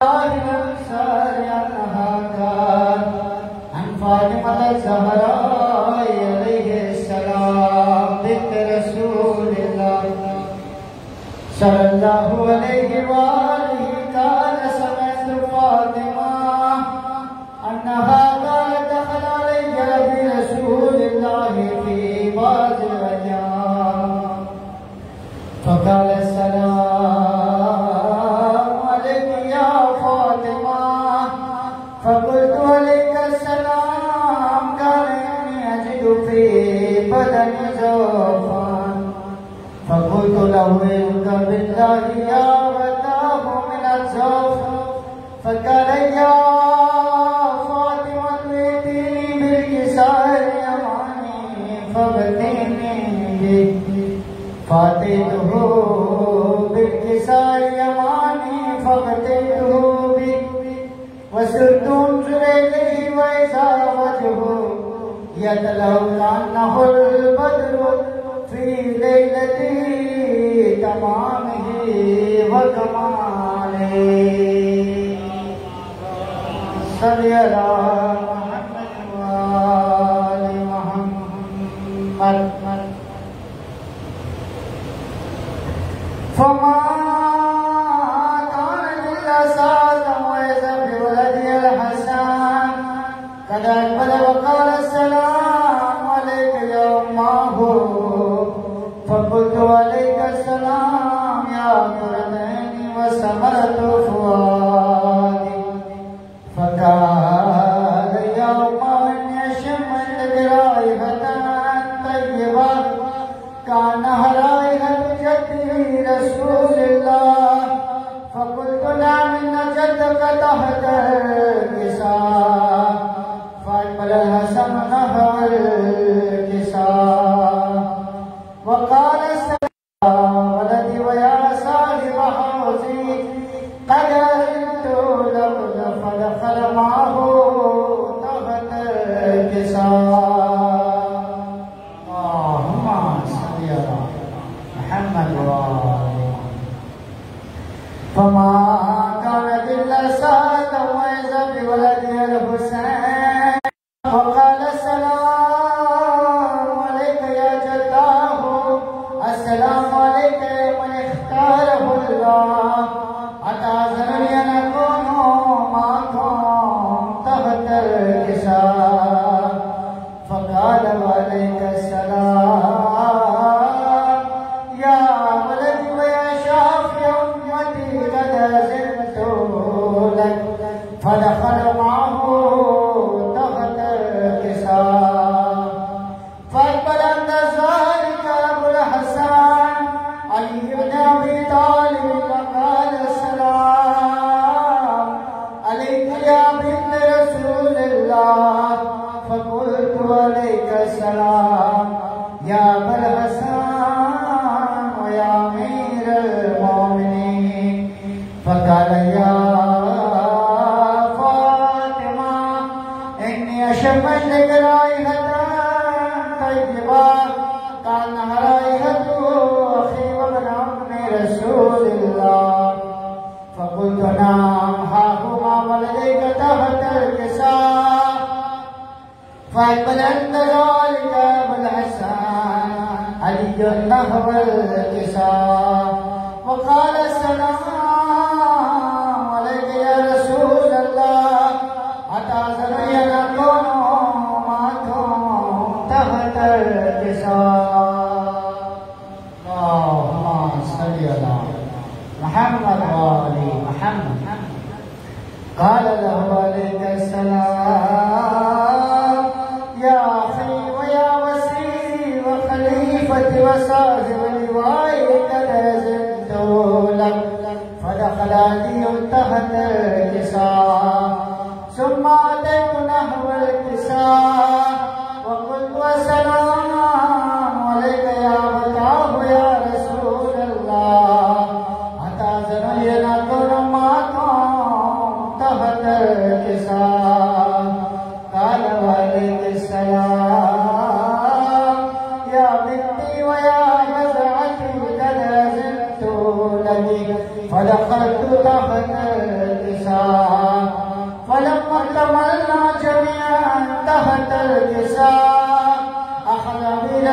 عن فاطمة الزهراء عليه السلام بنت رسول الله صلى الله عليه وآله قال سمعت فاطمة أنها قالت دخل علي برسول الله في بعض الأيام فقال السلام عليك يا فاطمة فقلت عليك السلام قال إني أجد في بدني ضعفا فقلت له إنك بالله يا فتاه من الضعف فقال يا فاطمة ائتيني بالكساء اليماني فاغتني به فأتيته بالكساء اليماني فاغتنته به وسرت انظر إليه وإذا وجهه يتلو كأنه البدر في ليلة تمامه وكماله صل على محمد وآل محمد فما كان للأساد وإذا بولده الحسن قد أقبل وقال السلام عليك يا أمه فقلت عليك السلام يا قرنين وثمرة فؤادي فقال يا أمه إني شمت برائحة طيبة كأنها رائحة جدي رسول الله فقلت نعم إن جدك تحت الكساء فأقبل الحسن نحو الكساء وقال السلام ولدي ويا صاحب حوزي قد أهلت لقد فدخل معه تحت الكساء اللهم صل على محمد وآله فما كانت إلا ساعة وإذا بولده الحسين وقال السلام عليك يا جداه السلام عليك من اختاره الله أتعذرني أن أكون معكم تحت الكساء فقال وعليك السلام يا ولدي ويا شافي أمتي قد أذنت لك فدخل معه تحت الكساء فأقبل عند ذلك أبو الحسن علي بن أبي طالب فقال السلام عليك يا بنت رسول الله فقلت عليك السلام يا أبا الحسن ويا أمير المؤمنين فقال يا فاطمة إني أشمت لك رائحة طيبة كأنها رائحة أخي وابن عم رسول الله فقلت نعم ها هما ولديك تحت الكساء فأقبل عند ذلك أبو الحسن علي نحو الكساء وقال السلام عليك يا رسول الله أتعذرني أن أكون معكم تحت الكساء اللهم صل على محمد وآل محمد قال له عليك السلام يا أخي ويا وسيلي وخليفتي وصاحب لوائي قد أذنت لك فدخل علي تحت الكساء ثم أتيت نحو الكساء وقلت السلام عليك يا فتاه يا رسول الله أتعذرني أن أكون معكم تحت الكساء قال وعليك السلام يا بنتي ويا فدخلت تحت الكساء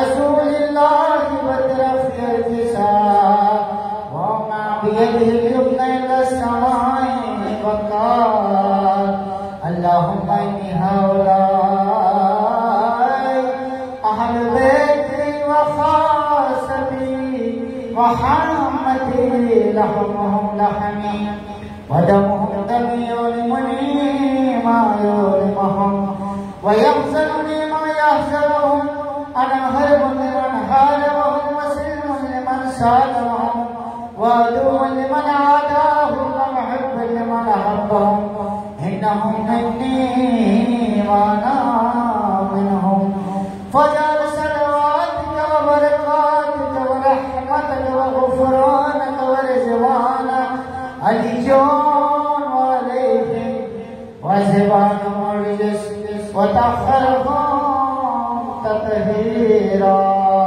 رسول الله بدر في الكساء وما بيده اليمنى إلى السماء وقال اللهم إني هؤلاء أهل بيتي وخاصتي وحرمتي لحمهم لحمي ودمهم دمي يؤلمني ما يؤلمهم ويحزنني ما يحزنهم أنا هرب لمن هاربهم وسلم لمن سالمهم وعدو لمن عاداهم ومحب لمن أحبهم إنهم مني وأنا منهم فجعل صلواتك وبركاتك ورحمتك وغفرانك ورضوانك عليهم وعليهم وزبانهم الرجس وطهرهم تطهيرا.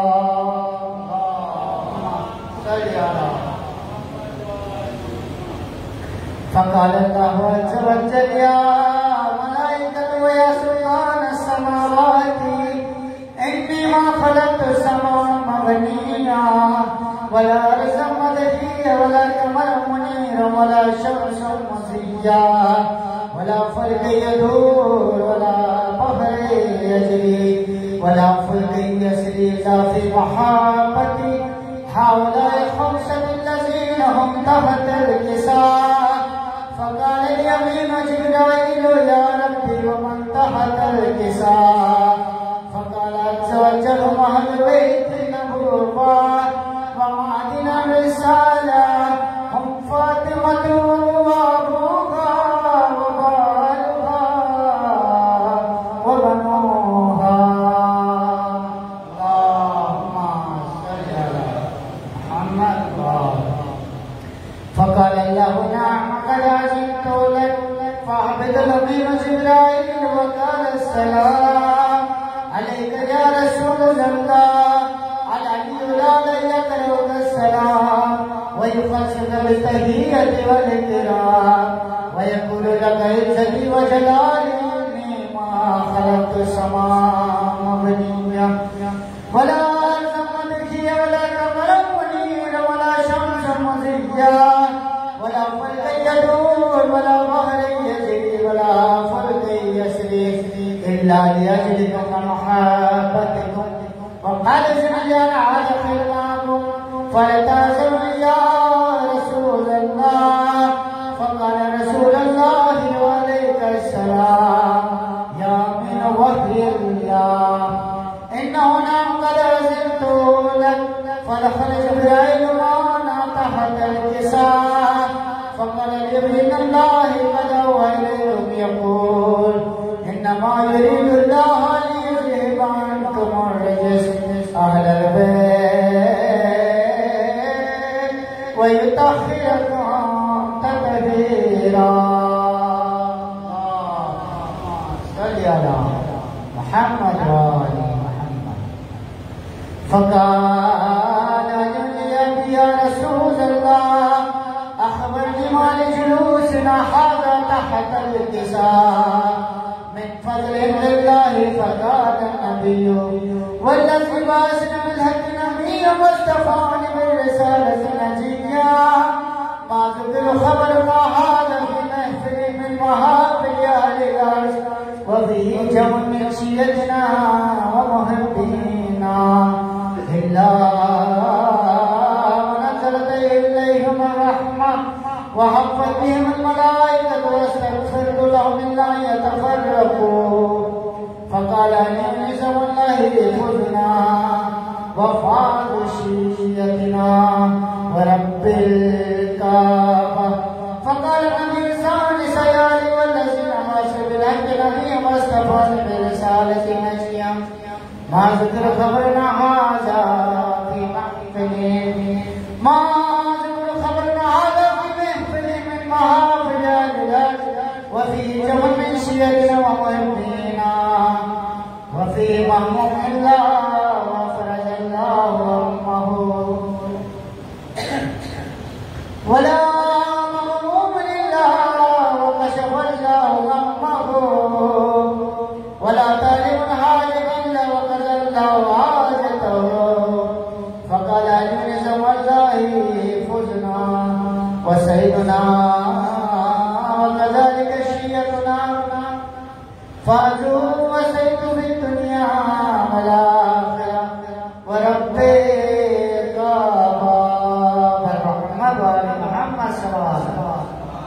فقال الله عز وجل يا ملائكة ويا سلطان السماوات إني ما خلقت السماء مبنيا ولا أرضا مدحيا ولا قمرا منيرا ولا شمسا مضيا ولا فلك يدور ولا بحر يجري ولا فلك يسري إلا في محبتي هؤلاء الخمسة الذين هم تحت الكساء. فقال اليمين جبرائيل يا ربي ومن تحت الكساء. فقال عز وجل أهل بيت النبوة ومعدن الرسالة هم فاطمة وأبوها وبالها وبنوها. اللهم صل على محمد. فقال الله نعم قد عزمت لك فاعبد الأمين جبرائيل وقال السلام عليك يا رسول الله. العلي الأعلى يقرأك السلام ويخصك بالتحية والإكرام ويقول لك عزتي وجلالي إني ما خلقت السماء مبنيا ولا أرضا مدحيا ولا قمرا منيرا ولا شمسا مضيا ولا فلك يدور ولا بحر يجري ولا فلك يسري إلا لأجلك محبتكم. وقال زنجان على خلقكم فلتعزم يا رسول الله. فقال رسول الله وعليك السلام يا من وحي الله إنه نعم قد عزمت لك. فدخل جبرائيل معنا تحت الكساء. فقال جبريل الله قد أوحى إليكم يقول إنما يريد الله ليذهب عنكم الرجس أهل البيت ويطهركم تطهيرا. صل على محمد وآل محمد. فقال يا رسول الله أخبرني ما لجلوسنا هذا تحت الكساء من فضل الله. فقال النبي والذي بعثنا بالحق نبيا واصطفاني بالرسالة نجيا ما ذكر خبر ما هذا في محفل من محافل أهل الأرض وفيه جمع من شيتنا ومحبينا إلا ونزلت إليهم الرحمة وحفت بهم الملائكة واستغفرت لهم إلا يتفرقوا. فقال إني والله خذنا وفاض شيتنا ورب الكعبة. فقال النبي ثاني سيالي والذين أرسل بالحق نبيا واصطفاني برسالة نجيا ما ذكر خبرنا هذا في محفل ما ذكر خبرنا هذا في محفل من محافل الأرض وفيه جمع من شيتنا ومحبينا وفيه مهموم الله وفرج الله همه ولا مغموم لله وكشف الله همه ولا طالب حاجة إلا وقضى الله حاجته فاجوا وسيد في الدنيا والآخرة ورب الكعبة محمد وآل محمد صلى الله عليه وسلم.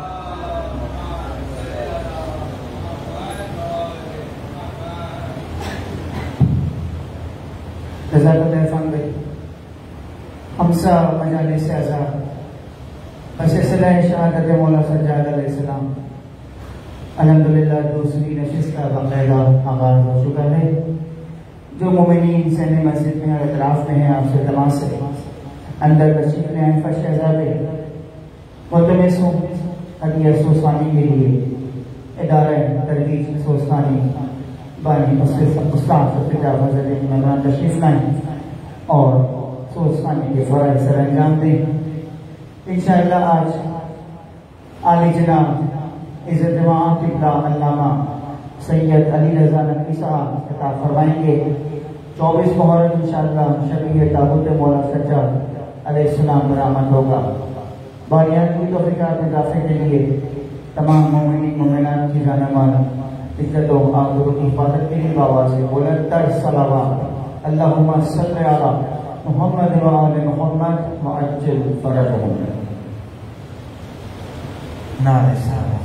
جزاک اللہ عرفان بھائی. خمسہ مجالس اعزاز سلسلہ شہادت مولا سجاد علیہ السلام الحمدللہ دوسری نشست کا باقاعدہ آغاز ہو چکا ہے. جو مومنین سہن مسجد میں اور اطراف میں ہیں آپ سے تمام سے اندر تشریف لے آئیں. فرش شہزادے ملتمس ہوں ہدیہ سوستانی کے لیے ادارہ ترویج سوستانی بانی استاد خطاب حضرت مہمان تشریف لائیں اور سوستانی کے فرائض سر انجام دیں. انشاءاللہ آج عالی جناب عزت جماع قبلہ علامہ سید علی رضا نقوی صاحب خطاب فرمائیں گے. 24 محرم انشاءاللہ شبیہ تابوت مولا سجاد علیہ السلام برآمد ہوگا. باریان کی توفیقات اضافے کے لیے تمام مومنین مومنات کی جانمان عزت و آبرو کی حفاظت کے لیے بابا سے بلندتر صلوات اللہم صلی علی محمد و آل محمد وعجل فرجہم. نعرہ صلوات.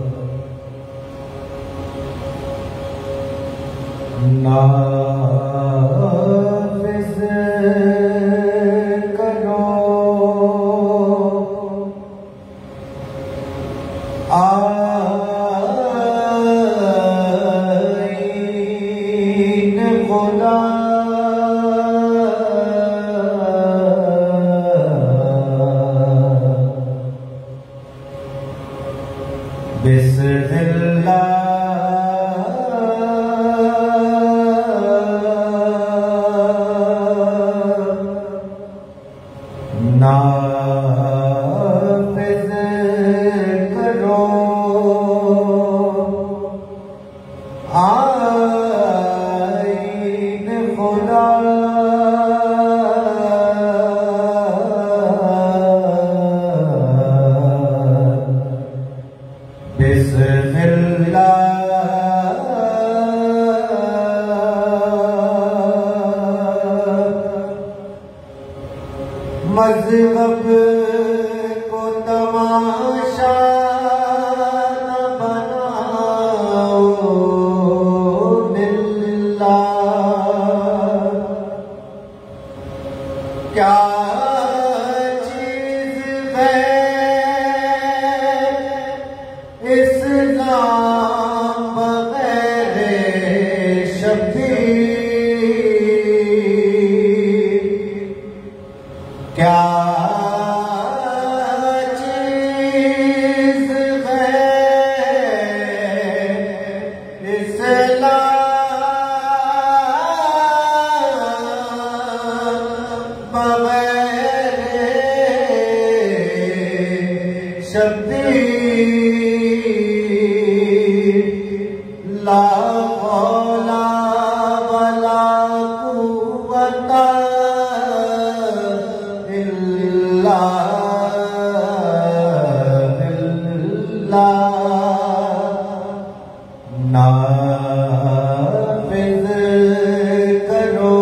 Allah آئین خدا بسم اللہ مذہب کو تماشا نہ بناؤ للہ، کیا چیز ہے اسلام بغیر شبیر، کیا چیز ہے اسلام بغیر شبیر، لا حول ولا قوت الا باللہ، نافذ کرو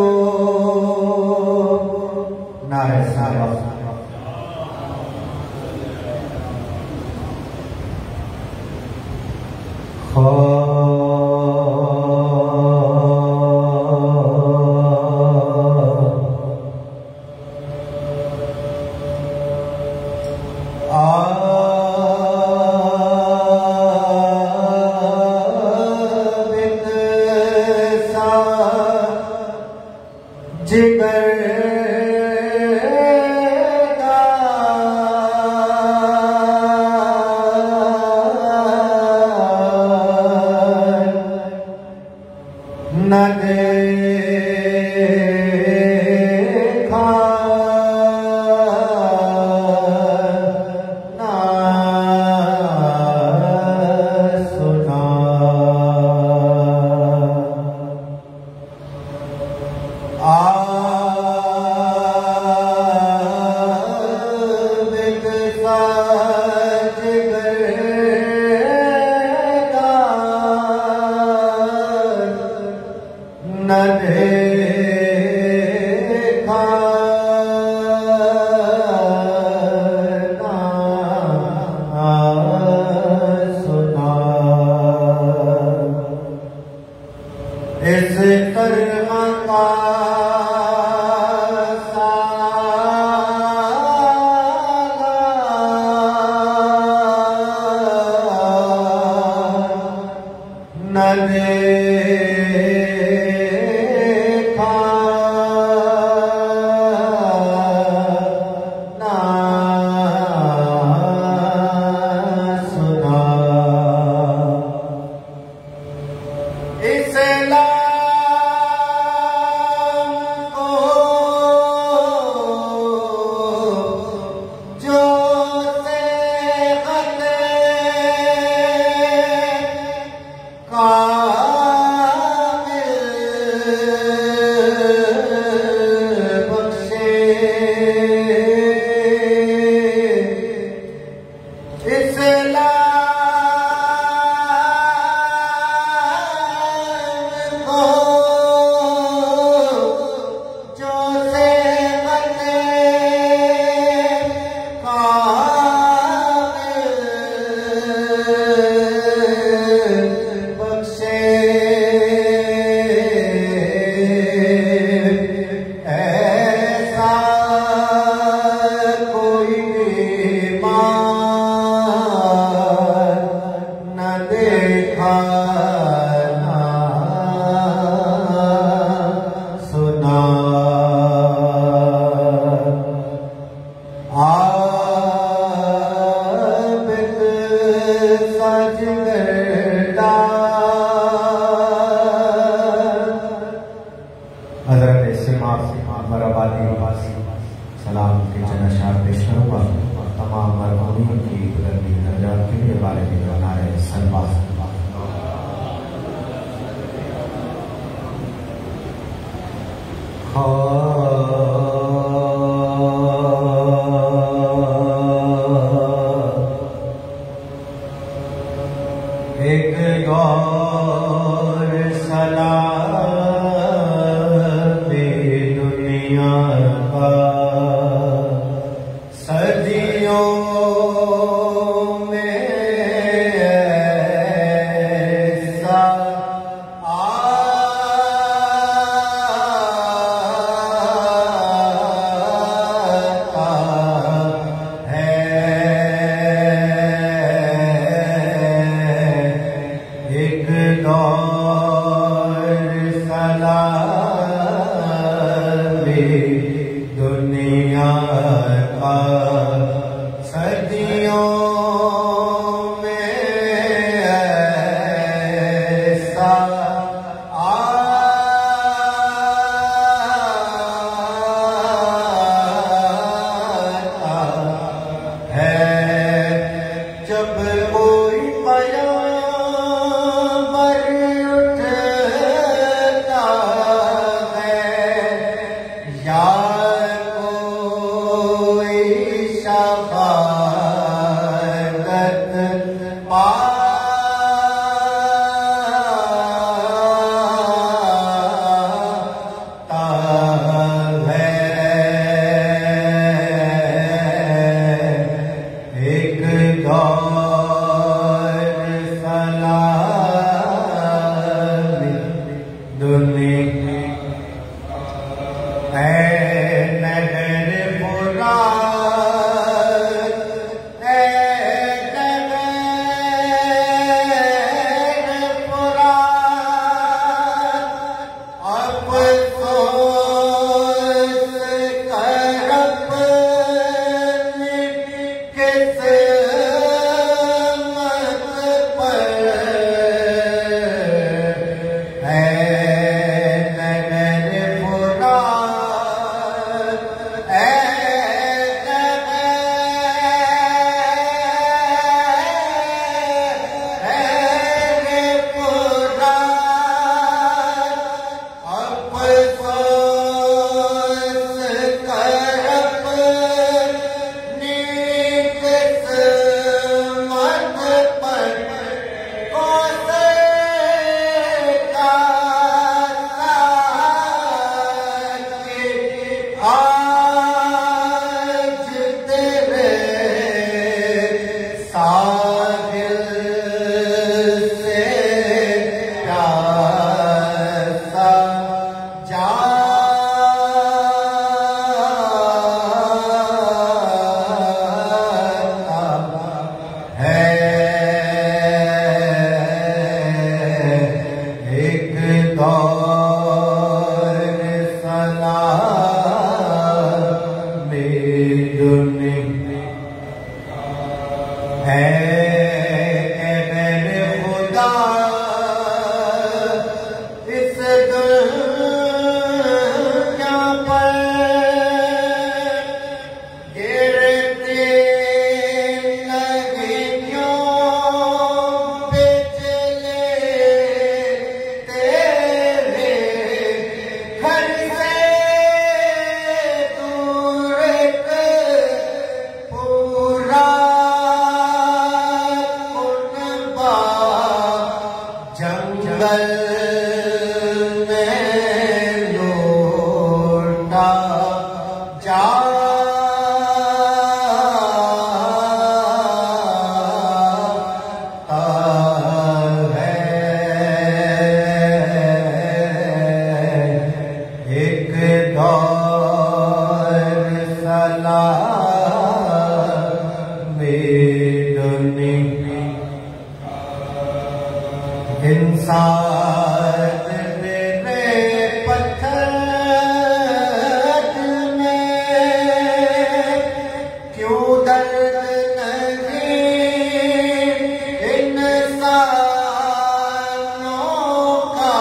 نعرہ صحابہ۔ جگر نہ دیکھا نہ سنا، عابد سا جگر نہ دیکھا نہ سنا، اس طرح کا نہ دیکھا نہ سنا، اسلام کو جو صحت بخشے، اسلام کو جو صحت بخشے، ایسا کوئی بیمار نہ دیکھا نہ سنا، عابد سا جگردار، حضرت سماعت مرابادی سلام کے چند اشعار پیش کروں گا، تمام مرحومین کی بلندی درجات کے لیے والد نعرہ سلوات۔ ایک دور سلام دنیا کا صدیوں میں ایسا آتا ہے، ایک دور سلام دنیا کا صدیوں میں ایسا آتا ہے، جب کوئی پیغمبر اٹھتا ہے یا کوئی شفاعت پاتا ہے، ایک دور سلام دنیا اے نہر فرات، اے نہر فرات، افسوس کر اپنی قسمت پر، اے نہر فرات، اے نہر فرات، افسوس کر اپنی قسمت پر، کوثر کا ساقی آج تیرے ساحل سے پیاسا جاتا ہے، ایک دور سلام دنیا ہے، اے خدا اس دنیا پر گرتے لگے کیوں بجلے تیرے گھر سے دور ایک پورا کنبہ جنگل میں لوٹا جاتا ہے، ایک دور سلام دنیا انسان میرے پتھر میں کیوں درد نہیں انسانوں کا،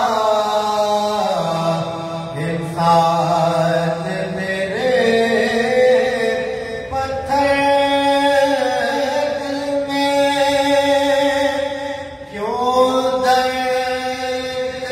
انسان میرے پتھر میں کیوں درد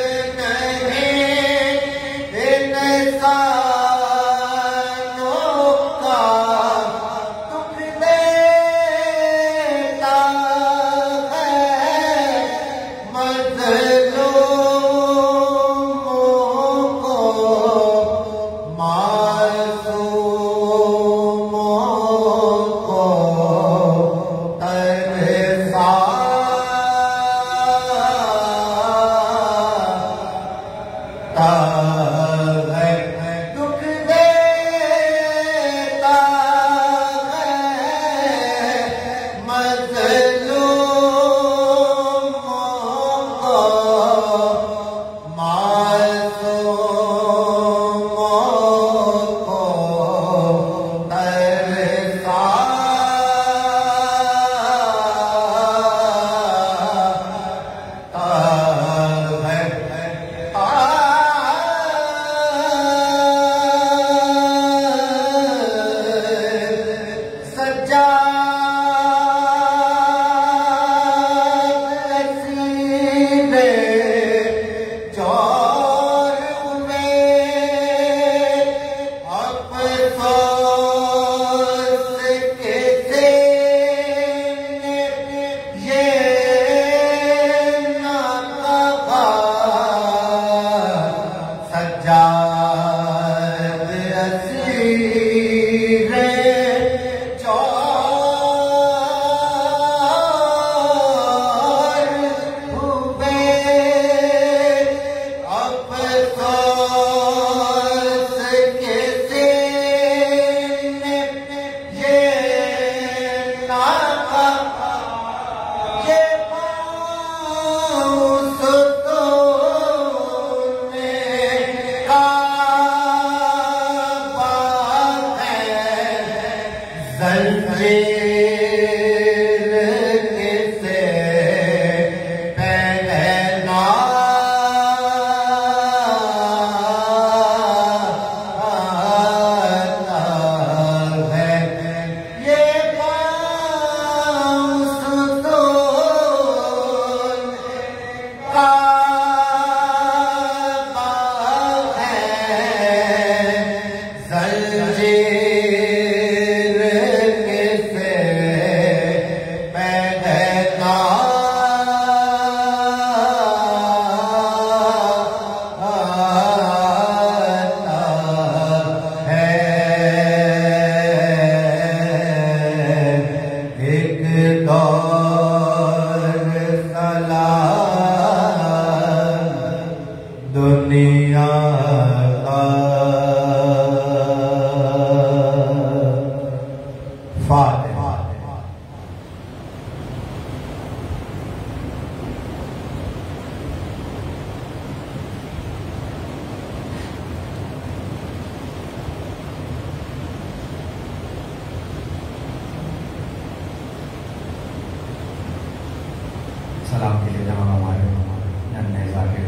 سلام کے لیے جہاں ہمارے ننے ذاکر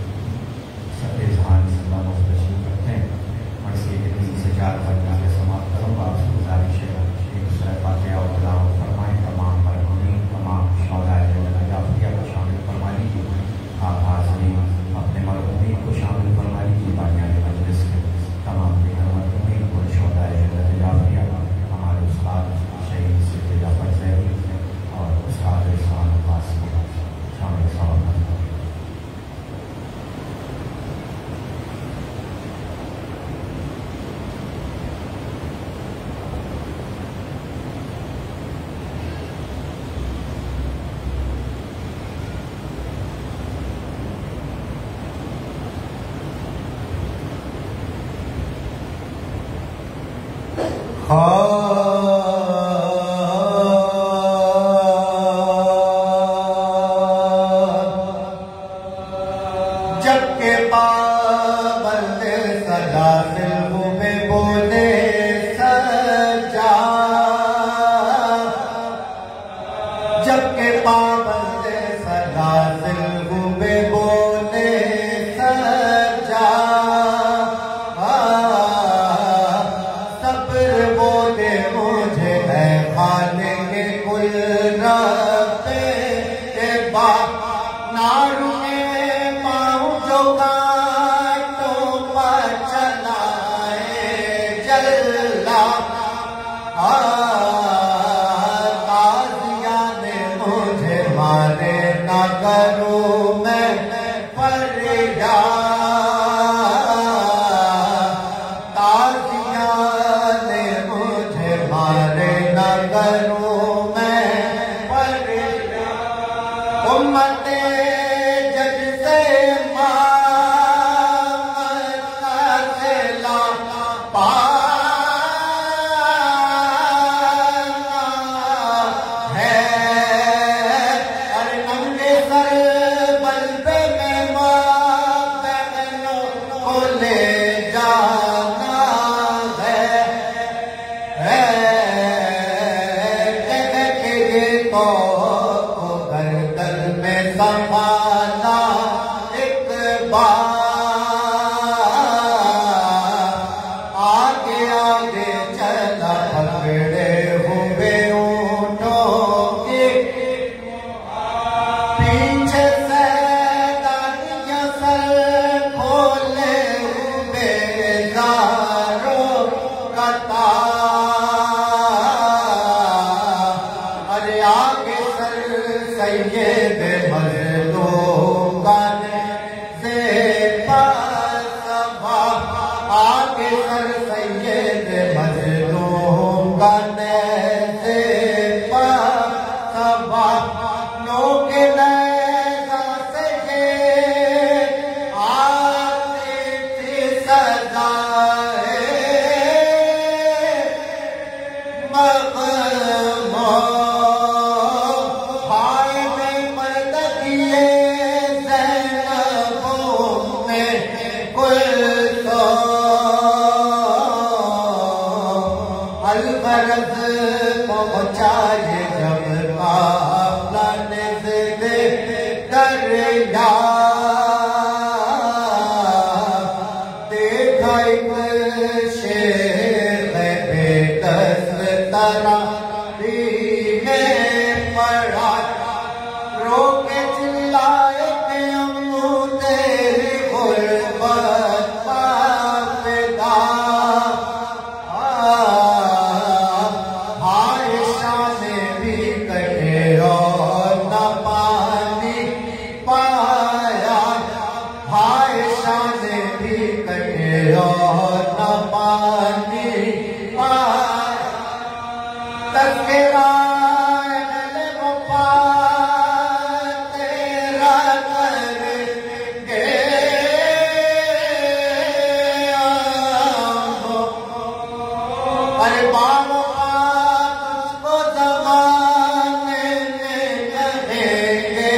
سب اذہان سے اللہ مفتشی کرتے ہیں مرسی کے دن سے چار بجنا کے سماعت کروں گا آپ سے گزارش ہے ایک سورہ فاتحہ اور تلاوت فرمائیں تمام مرحومین تمام شہداء جعفریہ کو شامل فرما لیجیے آپ حاضرین اپنے مرحومین کو شامل فرما لیجیے بانیان مجلس کے تمام مرحومین کو شہداء جعفریہ ہمارے استاد شہید سید جعفر زیدی اور استاد عثمان عباس شامل فرما جب کے پابند سلاسل میں بولے سجا جب کے پابند سلاسل میں بولے سجا صبر بولے مجھے ہے خالق کل رب کے باپ نارو جو کاٹ پر جا تازیاں نے مجھے مارے نہ کروں میں پر جا امت جج سے مانگتا سلا پانا ہے ارے ننگے سر بلبے میں ماں بہنوں کو لے جانا ہے کہ یہ تو گردن میں سنبھالا ایک بار آگے آگے چلا پکڑے ہوئے اونٹوں کے پیچھے سے دانیاں سر کھولے ہوئے زاروں کا ارے آگے سر سید مظلوم گانے سے پاسبا آگے سر سید مظلوم گانے سے پاسبا لوگ نیزہ سے یہ آتی تھی سزائے بھائی میں مدد کیے زینبوں میں البرز پہنچائے جب قافلہ نزد دریا دیکھا ایک شیر بے دست تراویح میں پڑا رو کے چلائے کہ امو تیری غربت پاپدہ عائشہ نے بھی کہے اور نہ پانی پایا عائشہ نے بھی کہے اور نہ پانی پایا تذکرہ اہل وفا تیرا کریں گے ارے باوفا تجھ کو زمانے میں کہیں گے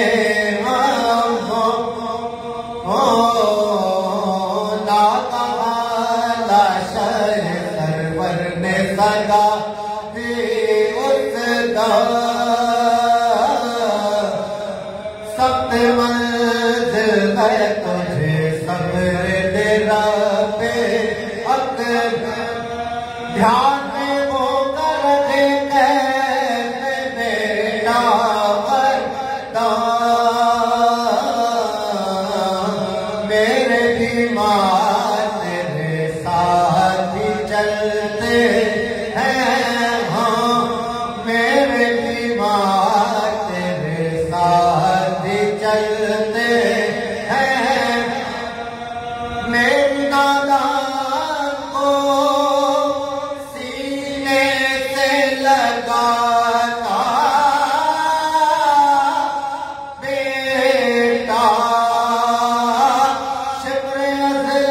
لا کہا شر سرور نے صدا دی اس سخت منزل ہے تجھے صبر دے رب اکبر دھیان میں وہ کر دے میرا وردان میرے بیمار تیرے ساتھ ہی چلتے ہیں ہاں میرے بیمار تیرے ساتھ ہی چلتے ہیں میری نادان کو سینے سے لگاتا بیٹا شبر ازل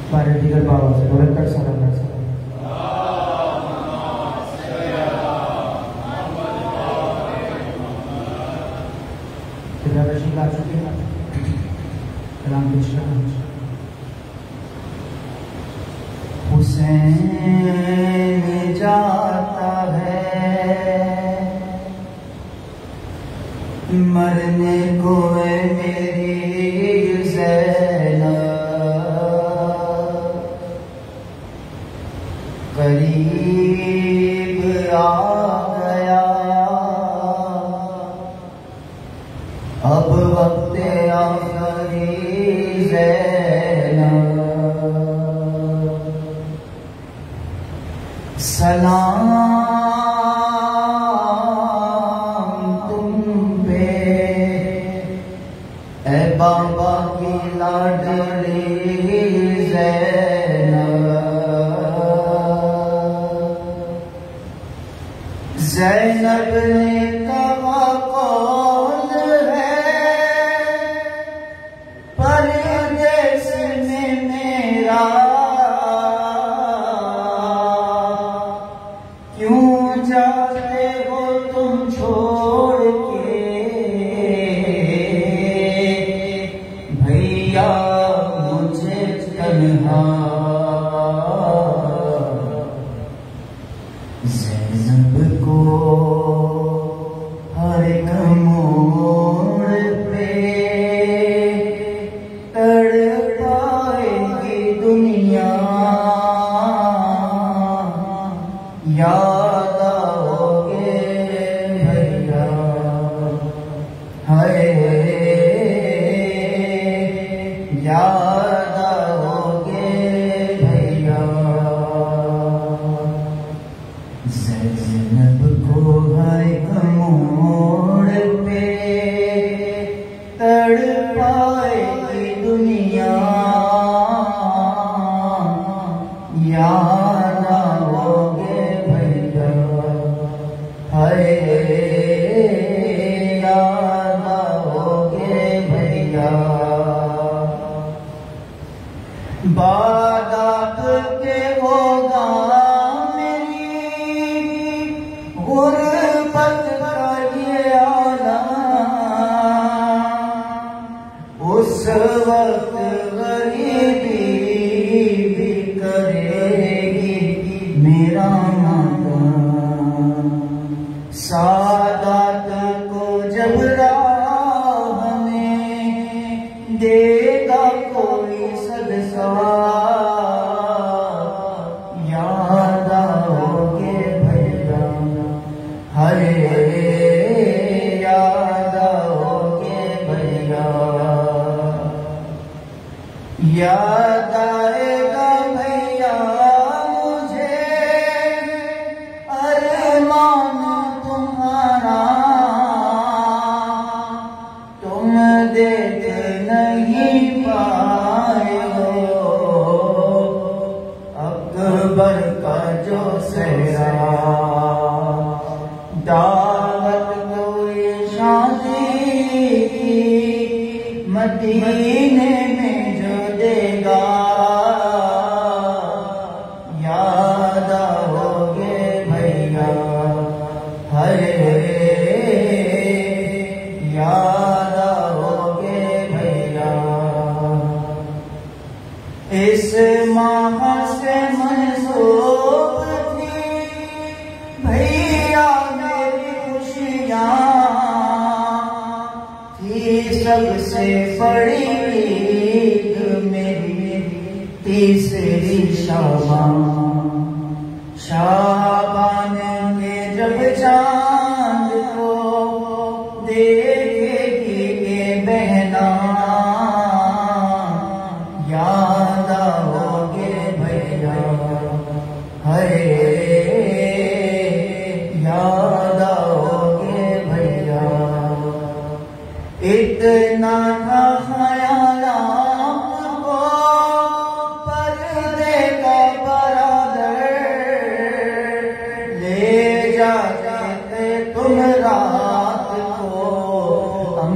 بارے دیگر بابا سے بولے کر سلام کر سلام رشید آ چکے ہیں کلام پیش کرنا حسین جاتا ہے مرنے کو میری زینب قریب آ گیا اب وقت آخری زینب سلام تم پہ اے بابا کی لاڈلی زینب زینب نے کہا کون ہے پردیس میں میرا کیوں جاتے ہو تم چھوڑ کے بھیا مجھے تنہا زینب کو ہر ایک موڑ پہ تڑپائے گی دنیا یاد آؤگے بھیا ہائے یاد آؤگے بھیا زینب کو ہر ایک موڑ پہ تڑپائے گی دنیا یاد آؤگے بھیا ہائے یاد آؤگے بھیا بعد آپ کے ہوگا غربت کا یہ عالم اس وقت غریبی بھی کرے گی میرا ماتم سعادت کو جب راہ میں دے گا کوئی صدقہ یاد آؤگے بھیا ہرے یاد آؤگے بھیا یاد آئے گا بھیا مجھے ارمان تمہارا تم دیکھ نہیں پائے ہو اکبر کا جو سہرا دعوت کوئی شادی مدینے میں جو دے گا یاد آؤگے بھیا ہرے یاد آؤگے بھیا اس ماہ سے منسوب تھی بھیا میری خوشیاں تھی سب سے بڑی عید میری تیسری شعبان میں جب چاند کو دیکھے گی یہ بہنا یاد آؤگے بھیا ہرے یاد آؤگے بھیا اتنا تھا خیال آپ کو پردے کا برادر لے جاتے تم رات کو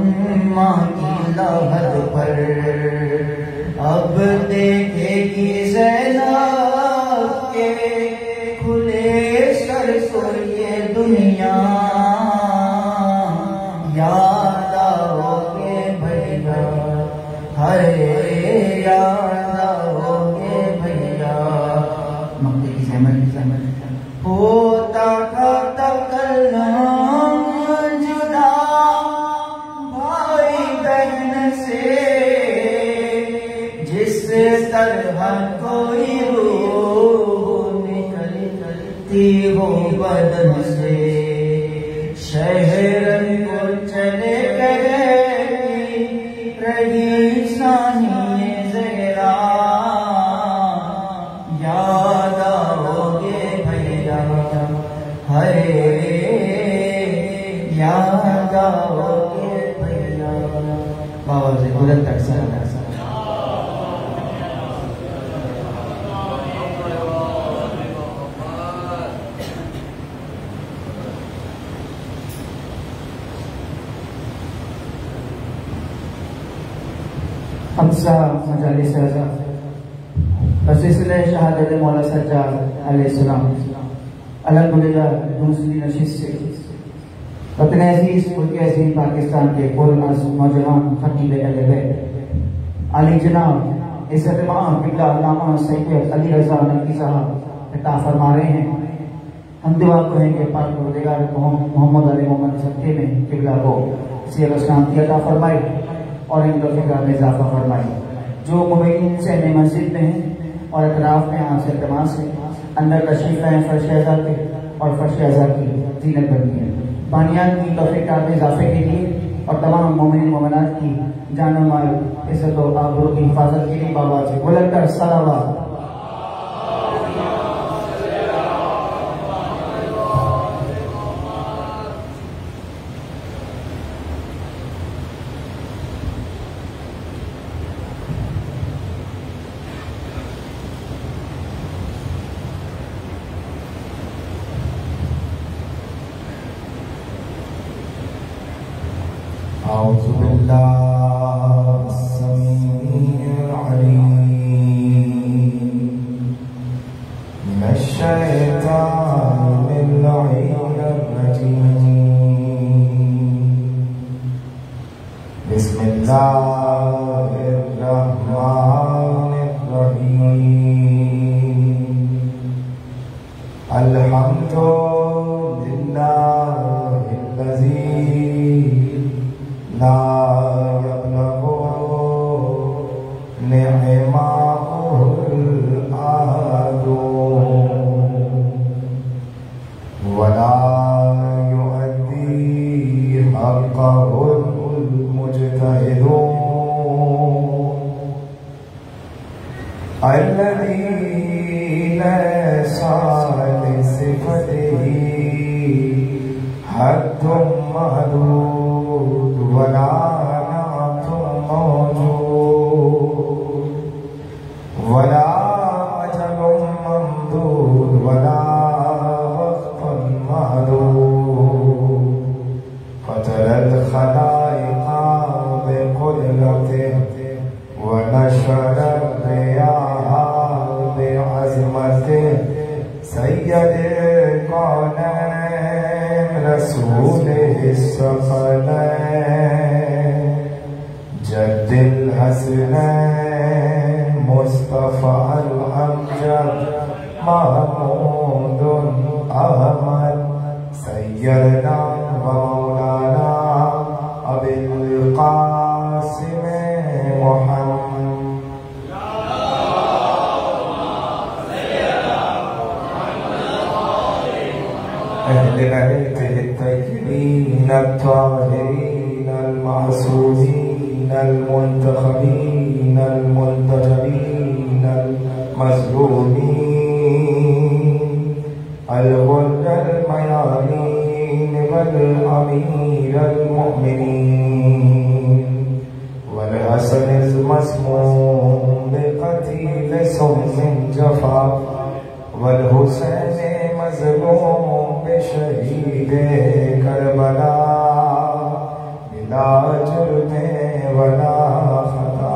اماں کی لحد پر اب دیکھے گی یاد آؤ گے بھیا مکے کی زحمت ہوتا تھا تکلم جدا بھائی بہن سے جس طرح کوئی روح نکلتی ہو بدن سے شہر کو چلے گئے رہی ثانی زہرا یاد آؤ گے بھیا یاد آؤ گے بھیا بابا سے بلند تک سر خمسہ مجالس بسلسلہ شہادت مولا سجاد علیہ السلام الحمدللہ دوسری نشست سے وطن عزیز ملک عظیم پاکستان کے پرناز نوجوان خطیب اہل بیت علی جناب عزت مآب قبلہ علامہ سید علی رضا نقوی صاحب عطا فرما رہے ہیں. ہم دعا کریں کہ پاک پروردگار محمد علی محمد صدقے میں قبلہ کو سیر اسلام کی عطا فرمائے اور ان کو فکر میں اضافہ فرمائے. جو مبین سہن مسجد میں ہیں اور اطراف میں آپ سے التماس ہے اندر تشریف لائیں فرش اعضا کے اور فرش اعضا کی زینت بنی ہے. بانیان کی توفیق میں اضافے کے لیے اور تمام مومنین مومنات کی جان و مال عزت و آبرو کی حفاظت کے لیے بابا سے بلند کر صلوات. أعوذ بالله السميع العليم من الشيطان اللعين الرجيم. بسم الله الرحمن الرحيم. الحمد لله الذي لا يبلغ نعمه الأحد ولا يؤدي حقه المجتهد الذي ليس لصفته حد محدود ولا نعت موجود ولا أجل ممدود ولا وقت معدود. فترى الخلائق بقدرته ونشر الرياح بعزمته سيد الكونين رسوله الثقلين جد الحسنين مصطفى الأمجد محمود أحمد سيدنا ومولانا أبي القاسم محمد. أهل بيته الطيبين الطاهرين المعصومين المنتخبين المنتجبين المظلومين الغر الميامين والأمير المؤمنين والحسن المسموم بقتيل سم جفا والحسين مظلوم بشہید کربلا بلا جرم ولا خطا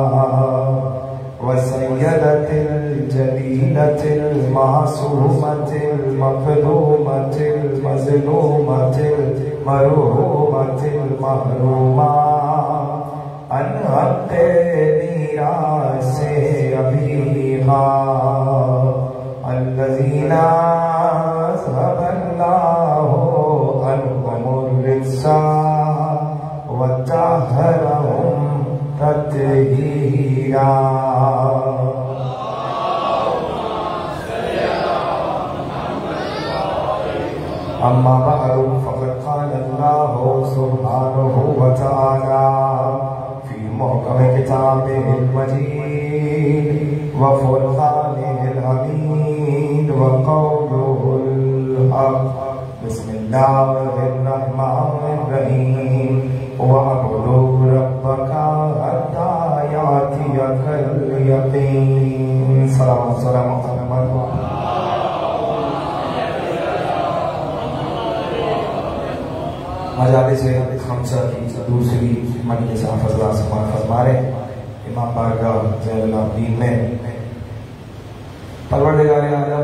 وسیدت الجلیلة المعصومة المقدومة المظلومة المرحومة المحرومة عن حق نیران سے ابھی الذین اذهب اللہ عنہم الرجس وطہرہم تطہیرا. اما بعد فقد قال اللہ سبحانہ وتعالی فی محکم کتابہ المجید وفرقانہ الحمید وقولہ الحق. بسم اللہ الرحمن الرحیم وَاعْبُدُوا رَبَّكَ حَتَّى يَأْتِيَكَ الْيَقِينُ. سلام محمد. مجالس خمسہ کی دوسری مجلس حافظہ سماعت فرما رہے امام بارگاہ زین العابدین میں. پروردگار عالم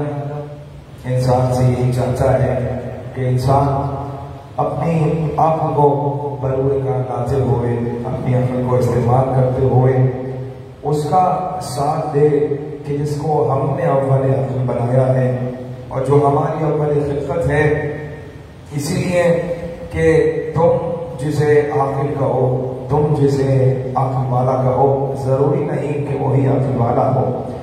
انسان سے یہی چاہتا ہے کہ انسان اپنی عقل کو بروئے کا ناظر ہوئے، اپنی عقل کو استعمال کرتے ہوئے اس کا ساتھ دے کہ جس کو ہم نے اول عقل بنایا ہے اور جو ہماری اول خلقت ہے. اسی لیے کہ تم جسے عاقل کہو، تم جسے عقل والا کہو، ضروری نہیں کہ وہی عقل والا ہو،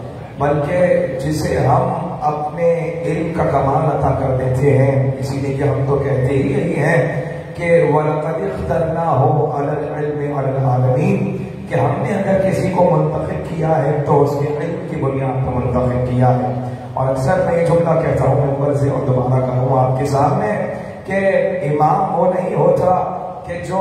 بلکہ جسے ہم اپنے علم کا کمال عطا کر دیتے ہیں. اسی لیے کہ ہم تو کہتے ہی یہی ہیں کہ وَلَقَدِ اخْتَرْنَاهُ عَلَى الْعِلْمِ عَلَى الْعَالَمِينَ، کہ ہم نے اگر کسی کو منتخب کیا ہے تو اس کے علم کی بنیاد پر منتخب کیا ہے. اور اکثر میں یہ جملہ کہتا ہوں اوپر سے اور دوبارہ کہوں آپ کے سامنے کہ امام وہ نہیں ہوتا کہ جو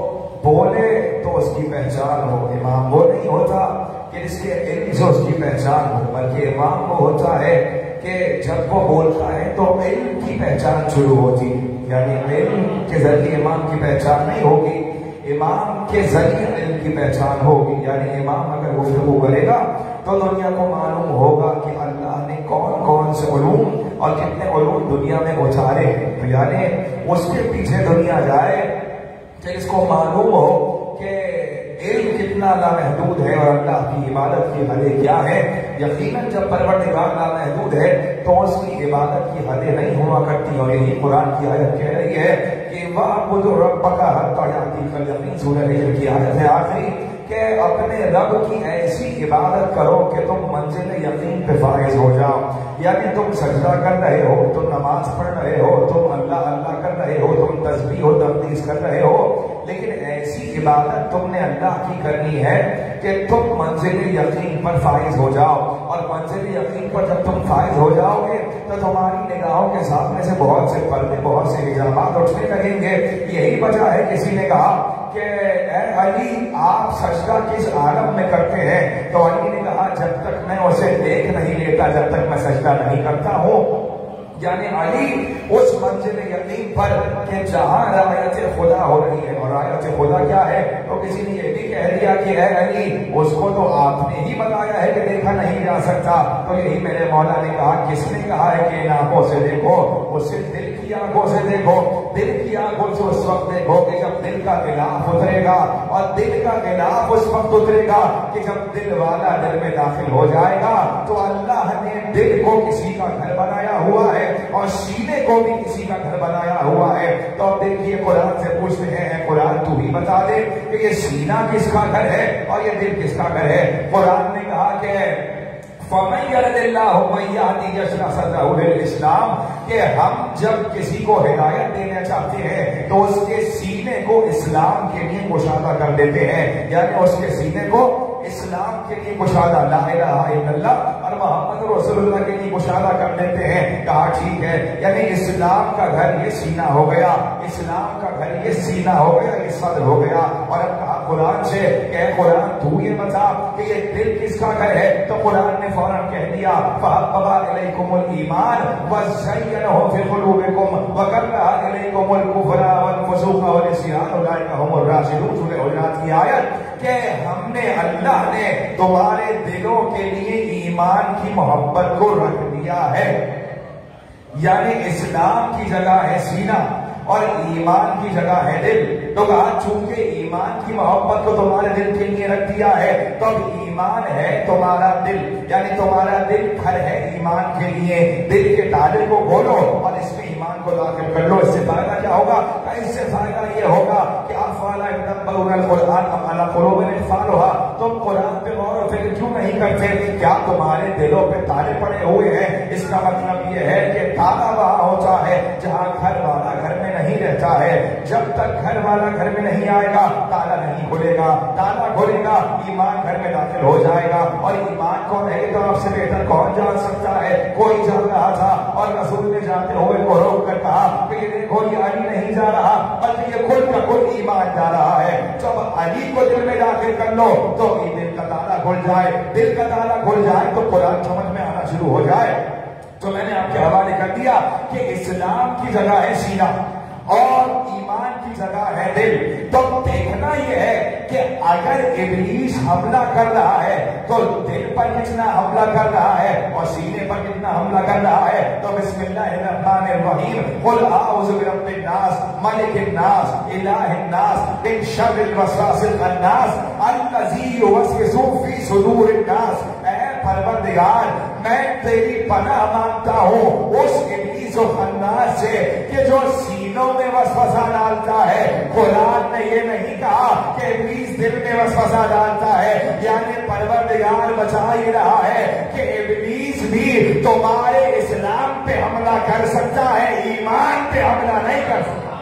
بولے تو اس کی پہچان ہو، امام وہ نہیں ہوتا کہ اس کے علم سے اس کی پہچان ہو، بلکہ امام وہ ہوتا ہے کہ جب وہ بولتا ہے تو علم کی پہچان شروع ہوتی. یعنی علم کے ذریعے امام کی پہچان نہیں ہوگی، امام کے ذریعے علم کی پہچان ہوگی. یعنی امام اگر گفتگو کرے گا تو دنیا کو معلوم ہوگا کہ اللہ نے کون کون سے علوم اور کتنے علوم دنیا میں اتارے ہیں. تو یعنی اس کے پیچھے دنیا جائے کہ اس کو معلوم ہو کہ علم کتنا لامحدود ہے اور اللہ کی عبادت کی حدیں کیا ہے. یقیناً جب پروردگار لامحدود ہے تو اس کی عبادت کی حدیں نہیں ہوا کرتی. اور یہی قرآن کی آیت کہہ رہی ہے کہ وَاعْبُدُوا رَبَّكَ حَتَّى يَأْتِيَكَ الْيَقِينُ. سورہ ہجر کی آیت ہے آخری کہ اپنے رب کی ایسی عبادت کرو کہ تم منزل یقین پہ فائز ہو جاؤ. یعنی تم سجدہ کر رہے ہو، تم نماز پڑھ رہے ہو، تم اللہ اللہ کر رہے ہو، تم تسبیح و تقدیس کر رہے ہو، لیکن ایسی عبادت تم نے اللہ کی کرنی ہے کہ تم منزل یقین پر فائز ہو جاؤ. اور منزل یقین پر جب تم فائز ہو جاؤ گے تو تمہاری نگاہوں کے سامنے سے بہت سے پردے، بہت سے حجابات اٹھنے لگیں گے. یہی وجہ ہے کسی نے کہا کہ اے علی آپ سجدہ کس عالم میں کرتے ہیں؟ تو علی نے کہا جب تک میں اسے دیکھ نہیں لیتا جب تک میں سجدہ نہیں کرتا ہوں. یعنی علی اس منزل یقین پر کہ جہاں رعایت خدا ہو رہی ہے. اور رعایت خدا کیا ہے؟ تو کسی نے یہ بھی کہہ دیا کہ اے علی اس کو تو آپ نے ہی بتایا ہے کہ دیکھا نہیں جا سکتا. تو یہی میرے مولا نے کہا کس نے کہا ہے کہ ان آنکھوں سے دیکھو؟ اسے دل کی آنکھوں سے دیکھو. دل کی آنکھوں سے اس وقت دیکھو کہ جب دل کا غلاف اترے گا، اور دل کا غلاف اس وقت اترے گا کہ جب دل والا دل میں داخل ہو جائے گا. تو اللہ نے دل کو کسی کا گھر بنایا ہوا ہے اور سینے کو بھی کسی کا گھر بنایا ہوا ہے. تو اب دیکھیے قرآن سے پوچھتے ہیں اے قرآن تو ہی بتا دے کہ یہ سینہ کس کا گھر ہے اور یہ دل کس کا گھر ہے. قرآن نے کہا کہ فَمَنْ يَرِدِ اللَّهُ مَنْ يَهْدِي يَشْرَحْ صَدْرَهُ لِلْإِسْلَامِ کہ ہم جب کسی کو ہدایت دینا چاہتے ہیں تو اس کے سینے کو اسلام کے لیے مشاہدہ کر دیتے ہیں. یعنی اس کے سینے کو اسلام کے لیے مشاہدہ، لا الہ الا اللہ اور محمد رسول اللہ کے لیے مشاہدہ کر دیتے ہیں. کہا ٹھیک ہے، یعنی اسلام کا گھر یہ سینہ ہو گیا، اسلام کا گھر یہ سینہ ہو گیا، یہ صدر ہو گیا. اور اب کہا قرآن سے کہ قرآن تو یہ بتا کہ یہ دل کس کا گھر ہے. تو قرآن نے فوراً کہہ دیا فَحَبَّبَ إِلَيْكُمُ الْإِيمَانَ وَزَيَّنَهُ فِي قُلُوبِكُمْ وَكَرَّهَ إِلَيْكُمُ الْكُفْرَ وَالْفُسُوقَ وَالْعِصْيَانَ أُولَٰئِكَ هُمُ الرَّاشِدُونَ. سورہ حجرات کی آیت کہ ہم نے اللہ نے تمہارے دلوں کے لیے ایمان کی محبت کو رکھ دیا ہے. یعنی اسلام کی جگہ ہے سینہ اور ایمان کی جگہ ہے دل. تو کہا چونکہ ایمان کی محبت کو تمہارے دل کے لیے رکھ دیا ہے تو اب ایمان ہے تمہارا دل, یعنی تمہارا دل گھر ہے ایمان کے لیے. دل کے تالے کو کھولو اور اس میں ایمان کو داخل کر لو. اس سے فائدہ کیا ہوگا؟ اس سے فائدہ یہ ہوگا کہ افلا یتدبرون القرآن ام علی قلوب اقفالها, تم قرآن پہ غور و فکر کیوں نہیں کرتے؟ کیا تمہارے دلوں پہ تالے پڑے ہوئے ہیں؟ اس کا مطلب یہ ہے کہ تالا وہاں ہوتا ہے جہاں گھر والا گھر میں نہیں رہتا ہے. جب تک گھر والا گھر میں نہیں آئے گا تالا نہیں کھلے گا. تالا کھلے گا ایمان گھر میں داخل ہو جائے گا. اور ایمان کو میرے طرف سے بہتر کون جان سکتا ہے؟ کوئی جان رہا تھا اور رسول نے جاتے ہوئے کو روک کر کہا کہ یہ دیکھو یہ علی نہیں جا رہا بلکہ یہ خود کا خود ایمان جا رہا ہے. جب علی کو دل میں داخل کر لو تو دل کا تالا کھل جائے. دل کا تالا کھل جائے تو قرآن سمجھ میں آنا شروع ہو جائے. تو میں نے آپ کے حوالے کر دیا کہ اسلام کی جگہ ہے سینہ اور ایمان کی جگہ ہے دل. تو دیکھنا یہ ہے کہ اگر ابلیس حملہ کر رہا ہے تو دل پر کتنا حملہ کر رہا ہے اور سینے پر کتنا حملہ کر رہا ہے. تو بسم اللہ الرحمن الرحیم قل اعوذ برب الناس ملک الناس الہ الناس من شر الوسواس الخناس الذی یوسوس فی صدور الناس. اے پروردگار میں تیری پناہ مانگتا ہوں اس ابلیس و خناس سے کہ جو سینوں میں وسوسہ ڈالتا ہے. قرآن نے یہ نہیں کہا کہ ابلیس دل میں وسوسہ ڈالتا ہے, یعنی پروردگار بچا ہی رہا ہے کہ ابلیس بھی تمہارے اسلام پہ حملہ کر سکتا ہے, ایمان پہ حملہ نہیں کر سکتا.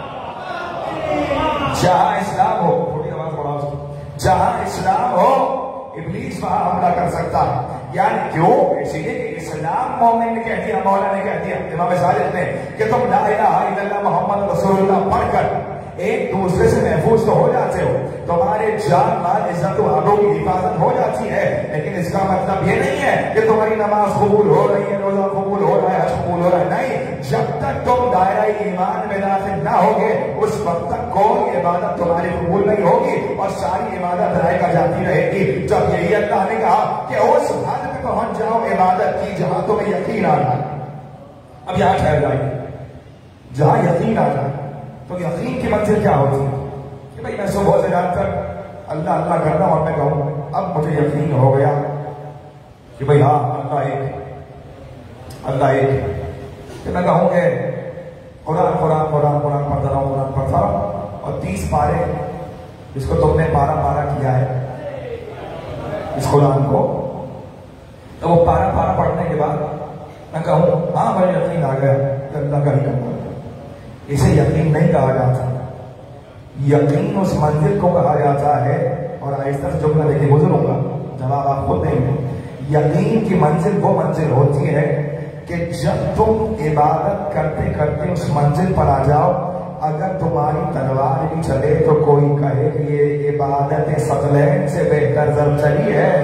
جہاں اسلام ہو, تھوڑی آواز بڑھاؤ, جہاں اسلام ہو ابلیس وہاں حملہ کر سکتا ہے. یعنی کیوں؟ اسی لیے کہ اسلام مومن نے کہہ دیا, مولا نے کہہ دیا, امام صادق نے, کہ تم لا الہ الا اللہ محمد رسول اللہ پڑھ کر ایک دوسرے سے محفوظ تو ہو جاتے ہو, تمہارے جان مال عزت و آبرو کی حفاظت ہو جاتی ہے. لیکن اس کا مطلب یہ نہیں ہے کہ تمہاری نماز قبول ہو رہی ہے, روزہ قبول ہو رہا ہے, حج قبول ہو رہا ہے. نہیں, جب تک تم دائرہ ایمان میں داخل نہ ہوگے اس وقت تک کوئی عبادت تمہاری قبول نہیں ہوگی اور ساری عبادت رائے کا جاتی رہے گی. جب یہی اللہ نے کہا کہ اس حد میں پہنچ جاؤ عبادت کی جہاں تمہیں یقین آ جائے. اب یہاں ٹھہر جائے, جہاں یقین آ جائے. تو یقین کی منزل کیا ہوتی ہے کہ بھائی میں صبح سے رات تک اللہ اللہ کرتا ہوں اور میں کہوں اب مجھے یقین ہو گیا کہ بھائی ہاں اللہ ایک, اللہ ایک. کہ میں کہوں کہ قرآن قرآن قرآن قرآن پڑھتا رہا ہوں, قرآن پڑھتا رہا اور 30 پارے جس کو تم نے پارا پارا کیا ہے اس قرآن کو, تو وہ پارا پارا پڑھنے کے بعد میں کہوں ہاں مجھے یقین آ گیا کہ اللہ کا ہی کرنا. اسے یقین نہیں کہا جاتا. یقین اس منزل کو کہا جاتا ہے, اور آہستہ سے جملہ لے کے گزروں گا, جواب آپ خود دیں گے. یقین کی منزل وہ منزل ہوتی ہے کہ جب تم عبادت کرتے کرتے اس منزل پر آ جاؤ, اگر تمہاری تلوار بھی چلے تو کوئی کہے کہ یہ عبادت ثقلین سے بہتر زرچلی ہے.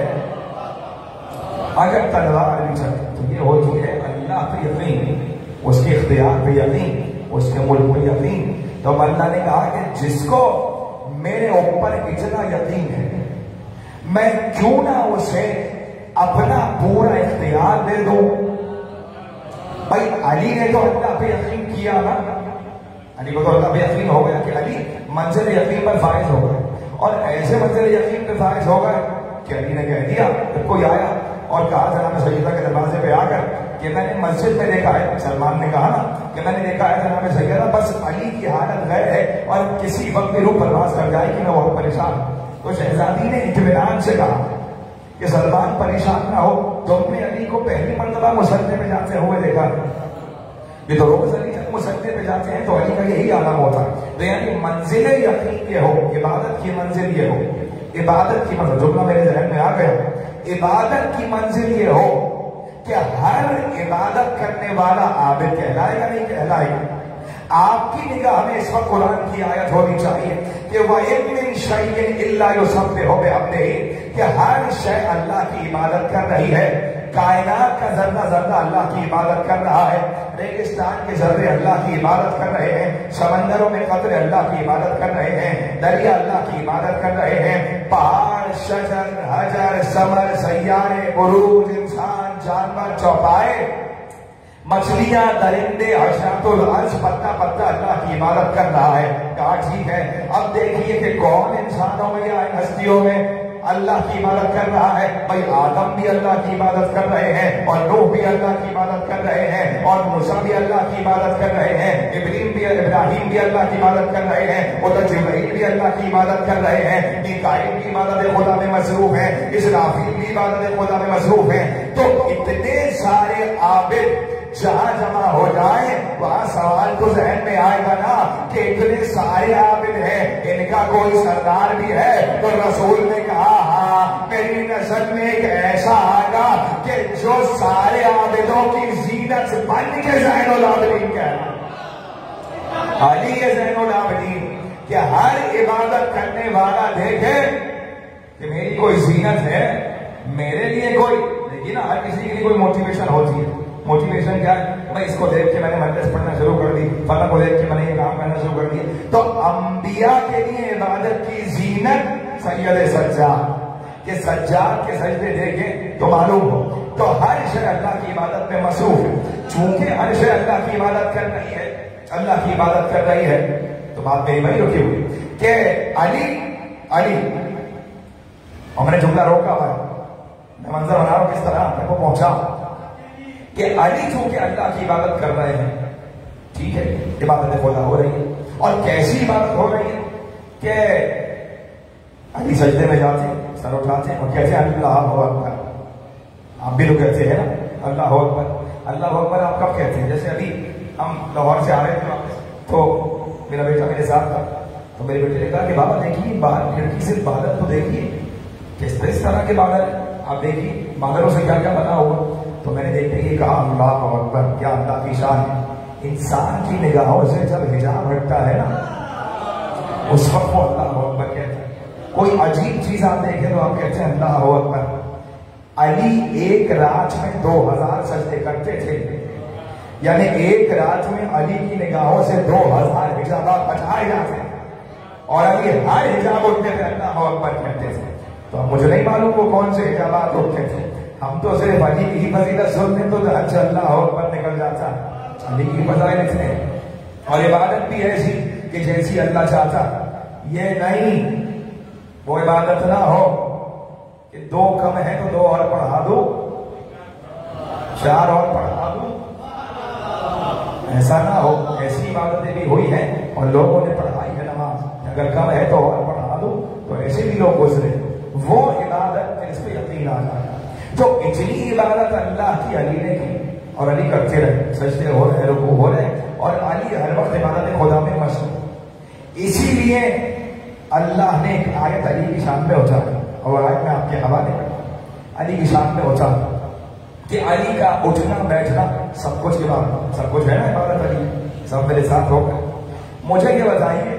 اگر تلوار بھی چلے تو یہ ہوتی ہے اللہ پہ یقین, اس کے اختیار پہ یقین, اس کے ملک میں یقین. تو اللہ نے کہا کہ جس کو میرے اوپر اتنا یقین ہے میں کیوں نہ اسے اپنا پورا اختیار دے دوں. بھائی علی نے تو اللہ پہ یقین کیا نا, علی کو تو اللہ پہ یقین ہو گیا کہ علی منزل یقین پر فائز ہو گئے, اور ایسے منزل یقین پر فائز ہو گئے کہ علی نے کہہ دیا, جب کوئی آیا اور کہا جناب سیدہ کے دروازے پہ آ کر کہ میں نے مسجد میں دیکھا ہے, سلمان نے کہا نا کہ میں نے دیکھا ہے جناب سیدہ بس علی کی حالت غیر ہے اور کسی وقت بھی روح پرواز کر جائے کہ میں بہت پریشان ہوں. تو شہزادی نے اطمینان سے کہا کہ سلمان پریشان نہ ہو, تم نے علی کو پہلی مرتبہ مسجد میں جاتے ہوئے دیکھا ہے, یہ تو روز علی جب مسجد پہ جاتے ہیں تو علی کا یہی عالم ہوتا ہے. تو یعنی منزل یقین یہ ہو, عبادت کی منزل یہ ہو, عبادت کی منزل, جملہ میرے ذہن میں آ گیا, عبادت کی منزل یہ ہو کہ ہر عبادت کرنے والا عابد کہلائے گا نہیں کہلائے گا. آپ کی نگاہ میں اس وقت قرآن کی آیت ہونی چاہیے کہ وَإِن مِّن شَيْءٍ إِلَّا يُسَبِّحُ بِحَمْدِهِ, کہ ہر شے اللہ کی عبادت کر رہی ہے. کائنات کا ذرہ ذرہ اللہ کی عبادت کر رہا ہے, ریگستان کے ذرے اللہ کی عبادت کر رہے ہیں, سمندروں میں قطرے اللہ کی عبادت کر رہے ہیں, دریا اللہ کی عبادت کر رہے ہیں, پہاڑ, شجر, حجر, ثمر, سیارے, عروج, انسان, جانور, چوپائے, مچھلیاں، درندے، حشرات الارض، پتا پتا اللہ کی عبادت کر رہا ہے. کہا ٹھیک ہے، اب دیکھیے کہ کون انسانوں میں یا ہستیوں میں اللہ کی عبادت کر رہا ہے. بھائی آدم بھی اللہ کی عبادت کر رہے ہیں، اور نوح بھی اللہ کی عبادت کر رہے ہیں، اور موسیٰ بھی اللہ کی عبادت کر رہے ہیں، ابراہیم بھی اللہ کی عبادت کر رہے ہیں، ادھر جبرائیل بھی اللہ کی عبادت کر رہے ہیں، میکائیل بھی عبادت خدا میں مصروف ہیں، اسرافیل بھی عبادت خدا میں مصروف ہیں. تو اتنے سارے عابد جہاں جمع ہو جائیں وہاں سوال تو ذہن میں آئے گا نا کہ اتنے سارے عابد ہیں، ان کا کوئی سردار بھی ہے. تو رسول نے کہا ہاں، میری نظر میں ایک ایسا آئے گا کہ جو سارے عابدوں کی زینت بن کے زین العابدین کہنا. علی زین العابدین کہ ہر عبادت کرنے والا دیکھے کہ میری کوئی زینت ہے، میرے لیے کوئی، لیکن ہر کسی کے لیے کوئی موٹیویشن ہوتی ہے. موٹیویشن کیا ہے؟ میں اس کو دیکھ کے میں نے مدرسہ پڑھنا شروع کر دی، فلاں کو دیکھ کے میں نے یہ کام کرنا شروع کر دی. تو انبیاء کے لیے عبادت کی زینت سید سجاد کہ سجاد کے سجدے دیکھیں تو معلوم ہو. تو ہر شے اللہ کی عبادت میں مصروف ہے. چونکہ ہر شے اللہ کی عبادت کر رہی ہے، اللہ کی عبادت کر رہی ہے، تو بات میری وہی رکی ہوئی کہ علی اور میں نے جملہ روکا ہوا ہے، میں منظر بنا رہا ہوں کس طرح آپ کو پہنچا کہ علی چونکہ اللہ کی عبادت کر رہے ہیں، ٹھیک ہے، عبادت خدا ہو رہی ہے. اور کیسی عبادت ہو رہی ہے کہ علی سجدے میں جاتے ہیں، سر اٹھاتے ہیں اور کہتے ہیں اللہ اکبر. آپ بھی لوگ کہتے ہیں نا اللہ اکبر. اللہ اکبر آپ کب کہتے ہیں؟ جیسے ابھی ہم لاہور سے آ رہے تھے واپس، تو میرا بیٹا میرے ساتھ تھا، تو میرے بیٹے نے کہا کہ بابا دیکھیے باہر کھڑکی سے بادل تو دیکھیے کس طرح کے بادل، آپ دیکھیے بادلوں سے کیا کیا بنا ہوا. تو میں نے دیکھتے ہی کہا اللہ اکبر، کیا اللہ کی شان ہے. انسان کی نگاہوں سے جب حجاب ہٹتا ہے نا اس وقت وہ اللہ اکبر کہتے ہیں. کوئی عجیب چیز آپ دیکھیں تو آپ کہتے ہیں اللہ اکبر. علی ایک رات میں 2000 سجدے کرتے تھے، یعنی ایک رات میں علی کی نگاہوں سے 2000 حجابات ہٹائے جاتے ہیں، اور علی ہر حجاب اٹھتے تھے اللہ اکبر کہتے تھے. تو مجھے نہیں معلوم وہ کون سے حجابات اٹھتے تھے، ہم تو صرف علی کی ہی فضیلت سنتے تو اچھا اللہ اکبر نکل جاتا. علی کی فضائل اتنے، اور عبادت بھی ایسی کہ جیسی اللہ چاہتا. یہ نہیں وہ عبادت نہ ہو کہ 2 کم ہے تو 2 اور پڑھا دو، 4 اور پڑھا دو، ایسا نہ ہو. ایسی عبادتیں بھی ہوئی ہیں اور لوگوں نے پڑھائی ہے نماز، اگر کم ہے تو اور پڑھا دو، تو ایسے بھی لوگ گزرے. وہ عبادت جس پہ یقین آ جائے. تو اتنی عبادت اللہ کی علی نے کی اور علی کرتے رہے، سجدے ہو رہے، رکوع ہو رہے، اور علی ہر وقت عبادت خدا میں مشغول. اسی لیے اللہ نے ایک آیت علی کی شان میں اتاری، اور آیت میں آپ کے حوالے کرتا علی کی شان میں اتاری کہ علی کا اٹھنا بیٹھنا سب کچھ عبادت، سب کچھ ہے نا عبادت. علی سب میرے ساتھ ہو گئے. مجھے یہ بتائیے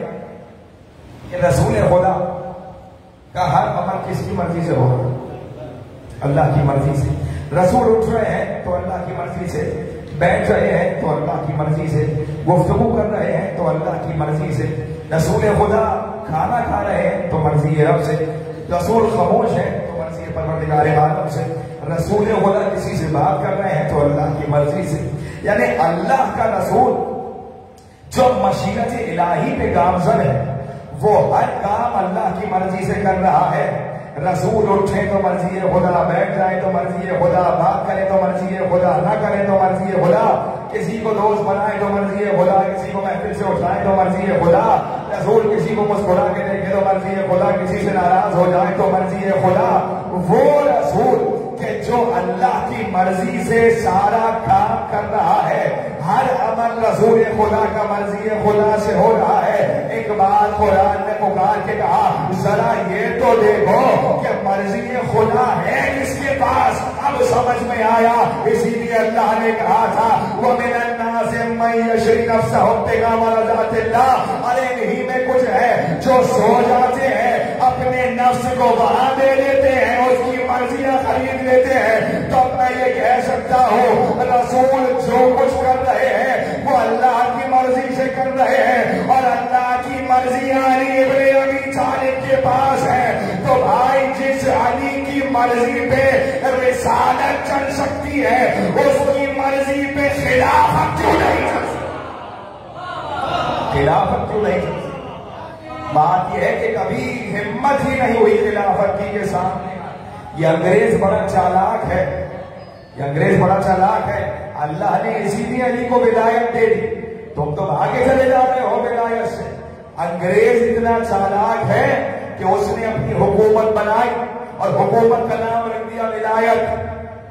کہ رسول خدا کا ہر عمل کس کی مرضی سے ہوگا؟ اللہ کی مرضی سے. رسول اٹھ رہے ہیں تو اللہ کی مرضی سے، بیٹھ رہے ہیں تو اللہ کی مرضی سے، گفتگو کر رہے ہیں تو اللہ کی مرضی سے. رسول خدا کھانا کھا رہے ہیں تو مرضی رب سے، رسول خاموش ہے تو مرضی پروردگار عالم سے، رسول خدا کسی سے بات کر رہے ہیں تو اللہ کی مرضی سے. یعنی اللہ کا رسول جو مشیت الہی پہ گامزن ہے وہ ہر کام اللہ کی مرضی سے کر رہا ہے. رسول اٹھے تو مرضی خدا، بیٹھ جائے تو مرضی خدا، بات کرے تو مرضی خدا، نہ کرے تو مرضی خدا، کسی کو دوست بنائے تو مرضی خدا، کسی کو محفل سے اٹھائے تو مرضی خدا. رسول کسی کو مسکرا کے دیکھے تو مرضی خدا، کسی سے ناراض ہو جائے تو مرضی خدا. وہ رسول کہ جو اللہ کی مرضی سے سارا کام کر رہا ہے، ہر عمل رسول خدا کا مرضی خدا سے ہو رہا ہے. ایک بات قرآن نے پکار کے کہا ذرا یہ تو دیکھو کہ مرضی خدا ہے کس کے پاس. اب سمجھ میں آیا. اسی لیے اللہ نے کہا تھا وَمِنَ النَّاسِ مَن يَشْرِي نَفْسَهُ ابْتِغَاءَ مَرْضَاتِ اللَّهِ. ارے نہیں میں کچھ ہے جو سو جاتے ہیں اپنے نفس کو وہاں دے دیتے ہیں، اس کی مرضیاں خرید لیتے ہیں. تو میں یہ کہہ سکتا ہوں رسول جو کچھ کر رہے ہیں وہ اللہ کی مرضی سے کر رہے ہیں، اور اللہ کی مرضیاں علی ابن ابی طالب کے پاس ہے. تو بھائی جس علی کی مرضی پہ رسالت چل سکتی ہے، اس کی مرضی مرضی پہ خلافت کیوں نہیں چل سکتی؟ خلافت کیوں نہیں چل سکتی؟ بات یہ ہے کہ کبھی ہمت ہی نہیں ہوئی خلافت کی کے سامنے. یہ انگریز بڑا چالاک ہے، یہ انگریز بڑا چالاک ہے. اللہ نے اسی لیے علی کو ولایت دے دی. تم تو آگے چلے جاتے ہو ولایت سے. انگریز اتنا چالاک ہے کہ اس نے اپنی حکومت بنائی اور حکومت کا نام رکھ دیا ولایت.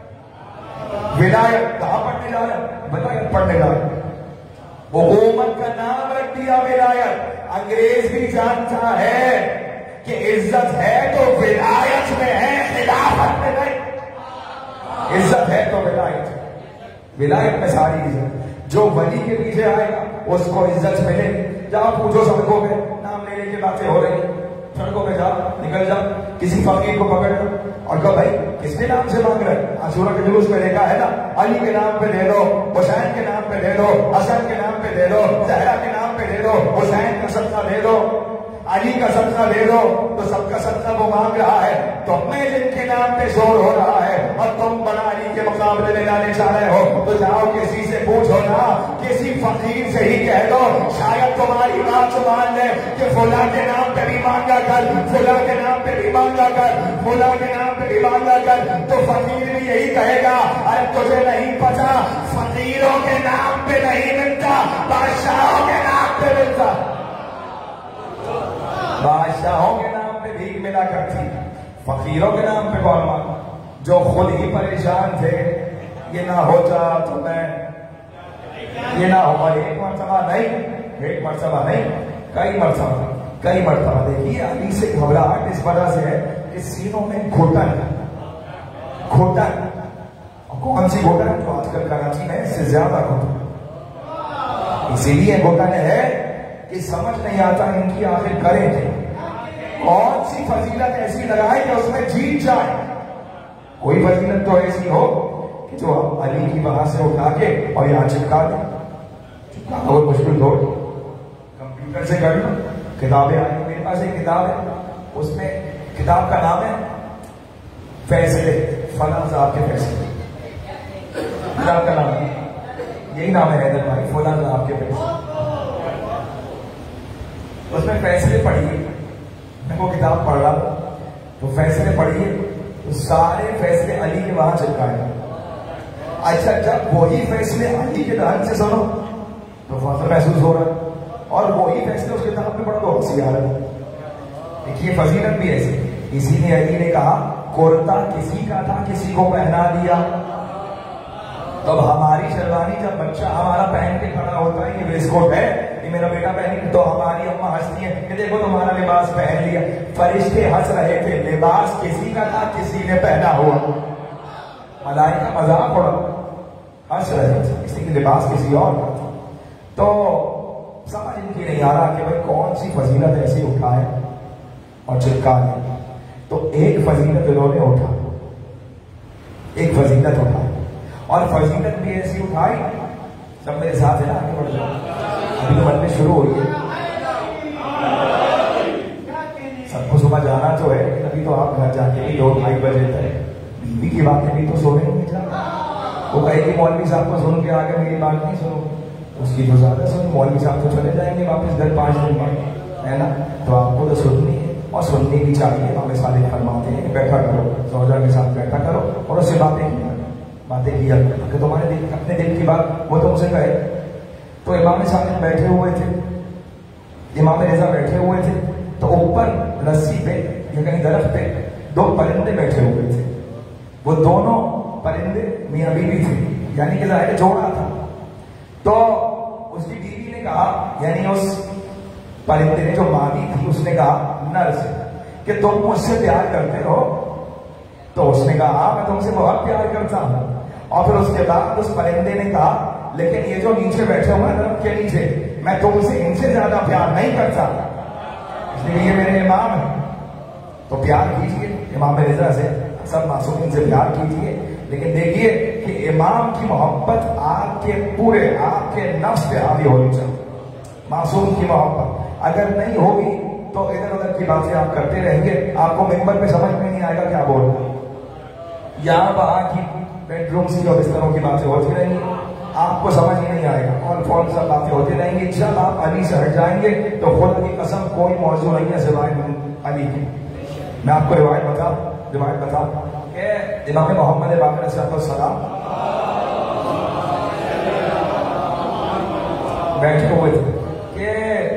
ولایت کہاں پڑھنے جا رہا ہے؟ ولایت پڑھنے جا رہا ہے. حکومت کا نام رکھ دیا ولایت. انگریز بھی جانتا ہے کہ عزت ہے تو ولایت میں ہے، خلافت میں نہیں. عزت ہے تو ولایت میں ساری عزت. جو ولی کے پیچھے آئے گا اس کو عزت ملے. جاؤ پوچھو سڑکوں پہ، نام لینے کی باتیں ہو رہی، سڑکوں پہ جاؤ، نکل جاؤ، کسی فقیر کو پکڑ لو اور کہو بھائی کس کے نام سے مانگ رہے؟ عاشورہ کے جلوس میں دیکھا ہے نا، علی کے نام پہ لے لو، حسین کے نام پہ لے لو، حسن کے نام پہ لے لو، زہرا کے نام پہ لے لو، حسین کا صدقہ لے لو، علی کا صدقہ لے لو. تو سب کا صدقہ وہ مانگ رہا ہے. تم میں جن کے نام پہ زور ہو رہا ہے اور تم بڑا علی کے مقابلے میں لانے چاہ رہے ہو، تو جاؤ کسی سے پوچھو نا، کسی فقیر سے ہی کہہ دو، شاید تمہاری بات مان لے کہ فلاں کے نام پہ بھی مانگا کر، فلاں کے نام پہ بھی مانگا کر، فلاں کے نام پہ بھی مانگا کر. تو فقیر بھی یہی کہے گا، ارے تجھے نہیں پتا فقیروں کے نام پہ نہیں ملتا، بادشاہوں کے نام پہ ملتا. بادشاہوں کے نام پہ بھیک ملا کرتی، فقیروں کے نام پہ کون مانگا؟ جو خود ہی پریشان تھے، یہ نہ ہو جا تو میں، یہ نہ ہو. ایک مرتبہ نہیں، ایک مرتبہ نہیں، کئی مرتبہ. دیکھیے علی سے گھبراہٹ اس وجہ سے ہے کہ سینوں میں گھٹن. کون سی گھٹن؟ جو آج کل کراچی میں اس سے زیادہ گھٹن. اسی لیے گھٹن ہے کہ سمجھ نہیں آتا ان کی آخر کریں تھے کون سی فضیلت ایسی لگائے کہ اس میں جیت جائے. کوئی فضیلت تو ایسی ہو کہ جو ہم علی کی وہاں سے اٹھا کے اور یہاں چپکا دیں. بہت مشکل دور، کمپیوٹر سے کر لو. کتابیں آئی، میرے پاس ایک کتاب ہے، اس میں کتاب کا نام ہے فیصلے، فلاں صاحب کے فیصلے. کتاب کا نام ہے، یہی نام ہے حیدر بھائی، فلاں صاحب کے فیصلے. اس میں فیصلے پڑھیے. میں وہ کتاب پڑھ رہا تھا تو فیصلے پڑھیے تو سارے فیصلے علی کے وہاں چپکائے. اچھا جب وہی فیصلے علی کے دہن سے سنو تو فخر محسوس ہو رہا ہے، اور وہی فیصلے اس کتاب میں پڑھو تو ہنسی آ رہا ہے. دیکھیے فضیلت بھی ایسی. اسی لیے علی نے کہا کرتا کسی کا تھا کسی کو پہنا دیا. تب ہماری شیروانی جب بچہ ہمارا پہن کے کھڑا ہوتا ہے، یہ ویسٹ کوٹ ہے، یہ میرا بیٹا پہنی، تو ہماری اماں ہنستی ہیں کہ دیکھو تمہارا لباس پہن لیا. فرشتے ہنس رہے تھے، لباس کسی کا تھا کسی نے پہنا ہوا. ملائکہ مذاق اڑا ہنس رہے تھے، کسی کے لباس کسی اور کا تھا. تو سمجھ ان کی نہیں آ رہا کہ بھائی کون سی فضیلت ایسی اٹھائے اور چپکا دیں. تو ایک فضیلت انہوں نے اٹھا، ایک فضیلت اٹھائی، اور فضیلت بھی ایسی اٹھائی. سب میرے ساتھ ہے نا، آگے بڑھ جاؤ، ابھی تو بننے شروع ہوئی ہے. سب کو صبح جانا تو ہے، لیکن ابھی تو آپ گھر جا کے بھی 2-2:30 بجے تک بیوی کی باتیں بھی تو سونے نہیں جانا. وہ کہے گی مولوی صاحب کو سن کے آگے میری بات نہیں سنو، اس کی تو زیادہ سنو. مولوی صاحب تو چلے جائیں گے واپس گھر 5 دن بعد، ہے نا. تو آپ کو تو سننی ہے اور سننی بھی چاہیے. ہمیں صالح فرماتے ہیں کہ بیٹھا کرو، زوجہ کے ساتھ بیٹھا کرو اور اس سے باتیں کیا کہ تمہارے دل اپنے دل کی بات وہ تم سے کہے. تو امام صاحب بیٹھے ہوئے تھے، امام رضا بیٹھے ہوئے تھے، تو اوپر رسی پہ یا کہیں درخت پہ 2 پرندے بیٹھے ہوئے تھے. وہ دونوں پرندے میاں بیوی تھے، یعنی کہ ظاہر جوڑا تھا. تو اس کی بیوی نے کہا، یعنی اس پرندے نے جو مادی تھی اس نے کہا نر سے کہ تم مجھ سے پیار کرتے ہو؟ تو اس نے کہا ہاں میں تم سے بہت پیار کرتا ہوں. اور پھر اس کے بعد اس پرندے نے کہا لیکن یہ جو نیچے بیٹھے ہوئے ہیں درخت کے نیچے، میں تم سے ان سے زیادہ پیار نہیں کرتا، اس لیے یہ میرے امام ہیں. تو پیار کیجیے امام رضا سے، سب معصومین سے پیار کیجیے، لیکن دیکھیے کہ امام کی محبت آپ کے پورے آپ کے نفس پہ حاوی ہونی چاہیے. معصوم کی محبت اگر نہیں ہوگی تو ادھر ادھر کی باتیں آپ کرتے رہیں گے، آپ کو ممبر پہ سمجھ میں نہیں آئے گا کیا بولنا. यहाँ वहाँ की बेडरूम्स की और बिस्तरों की बातें होती रहेंगी, आपको समझ ही नहीं आएगा, कौन कौन सब बातें होती रहेंगी। जब आप अली से हट जाएंगे तो खुदा की कसम कोई मौजूद नहीं है सिवाय अली की। मैं आपको रिवायत बता कि इमाम मोहम्मद बाक़र सलाम बैठे हुए थे कि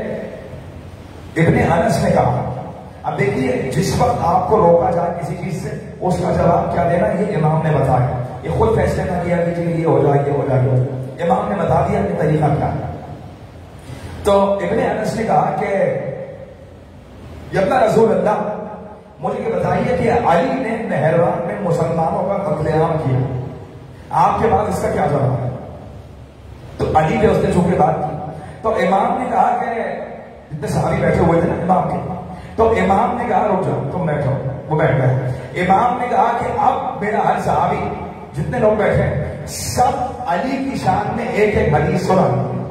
इब्ने अनस ने कहा, अब देखिए जिस वक्त आपको रोका जाए किसी चीज से उसका जवाब क्या देना, ये इमाम ने बताया, ये खुद फैसले ना किया कि ये हो जाए ये हो जाए, इमाम ने बता दिया कि तरीका क्या है। तो इब्ने अनस ने कहा कि यब्ना रसूल अल्लाह, मुझे ये बताइए कि अली ने नहरवान में मुसलमानों का कत्लेआम किया, आपके पास इसका क्या जवाब है? तो अली ने उसने चूंकि बात की तो इमाम ने कहा कि जितने सहाबी बैठे हुए थे ना इमाम के, तो इमाम ने कहा रुक जाओ तुम बैठो, वो बैठ गए। इमाम ने कहा कि अब मेरा हर सहाबी जितने लोग बैठे सब अली की शान में एक एक हदीस सुना,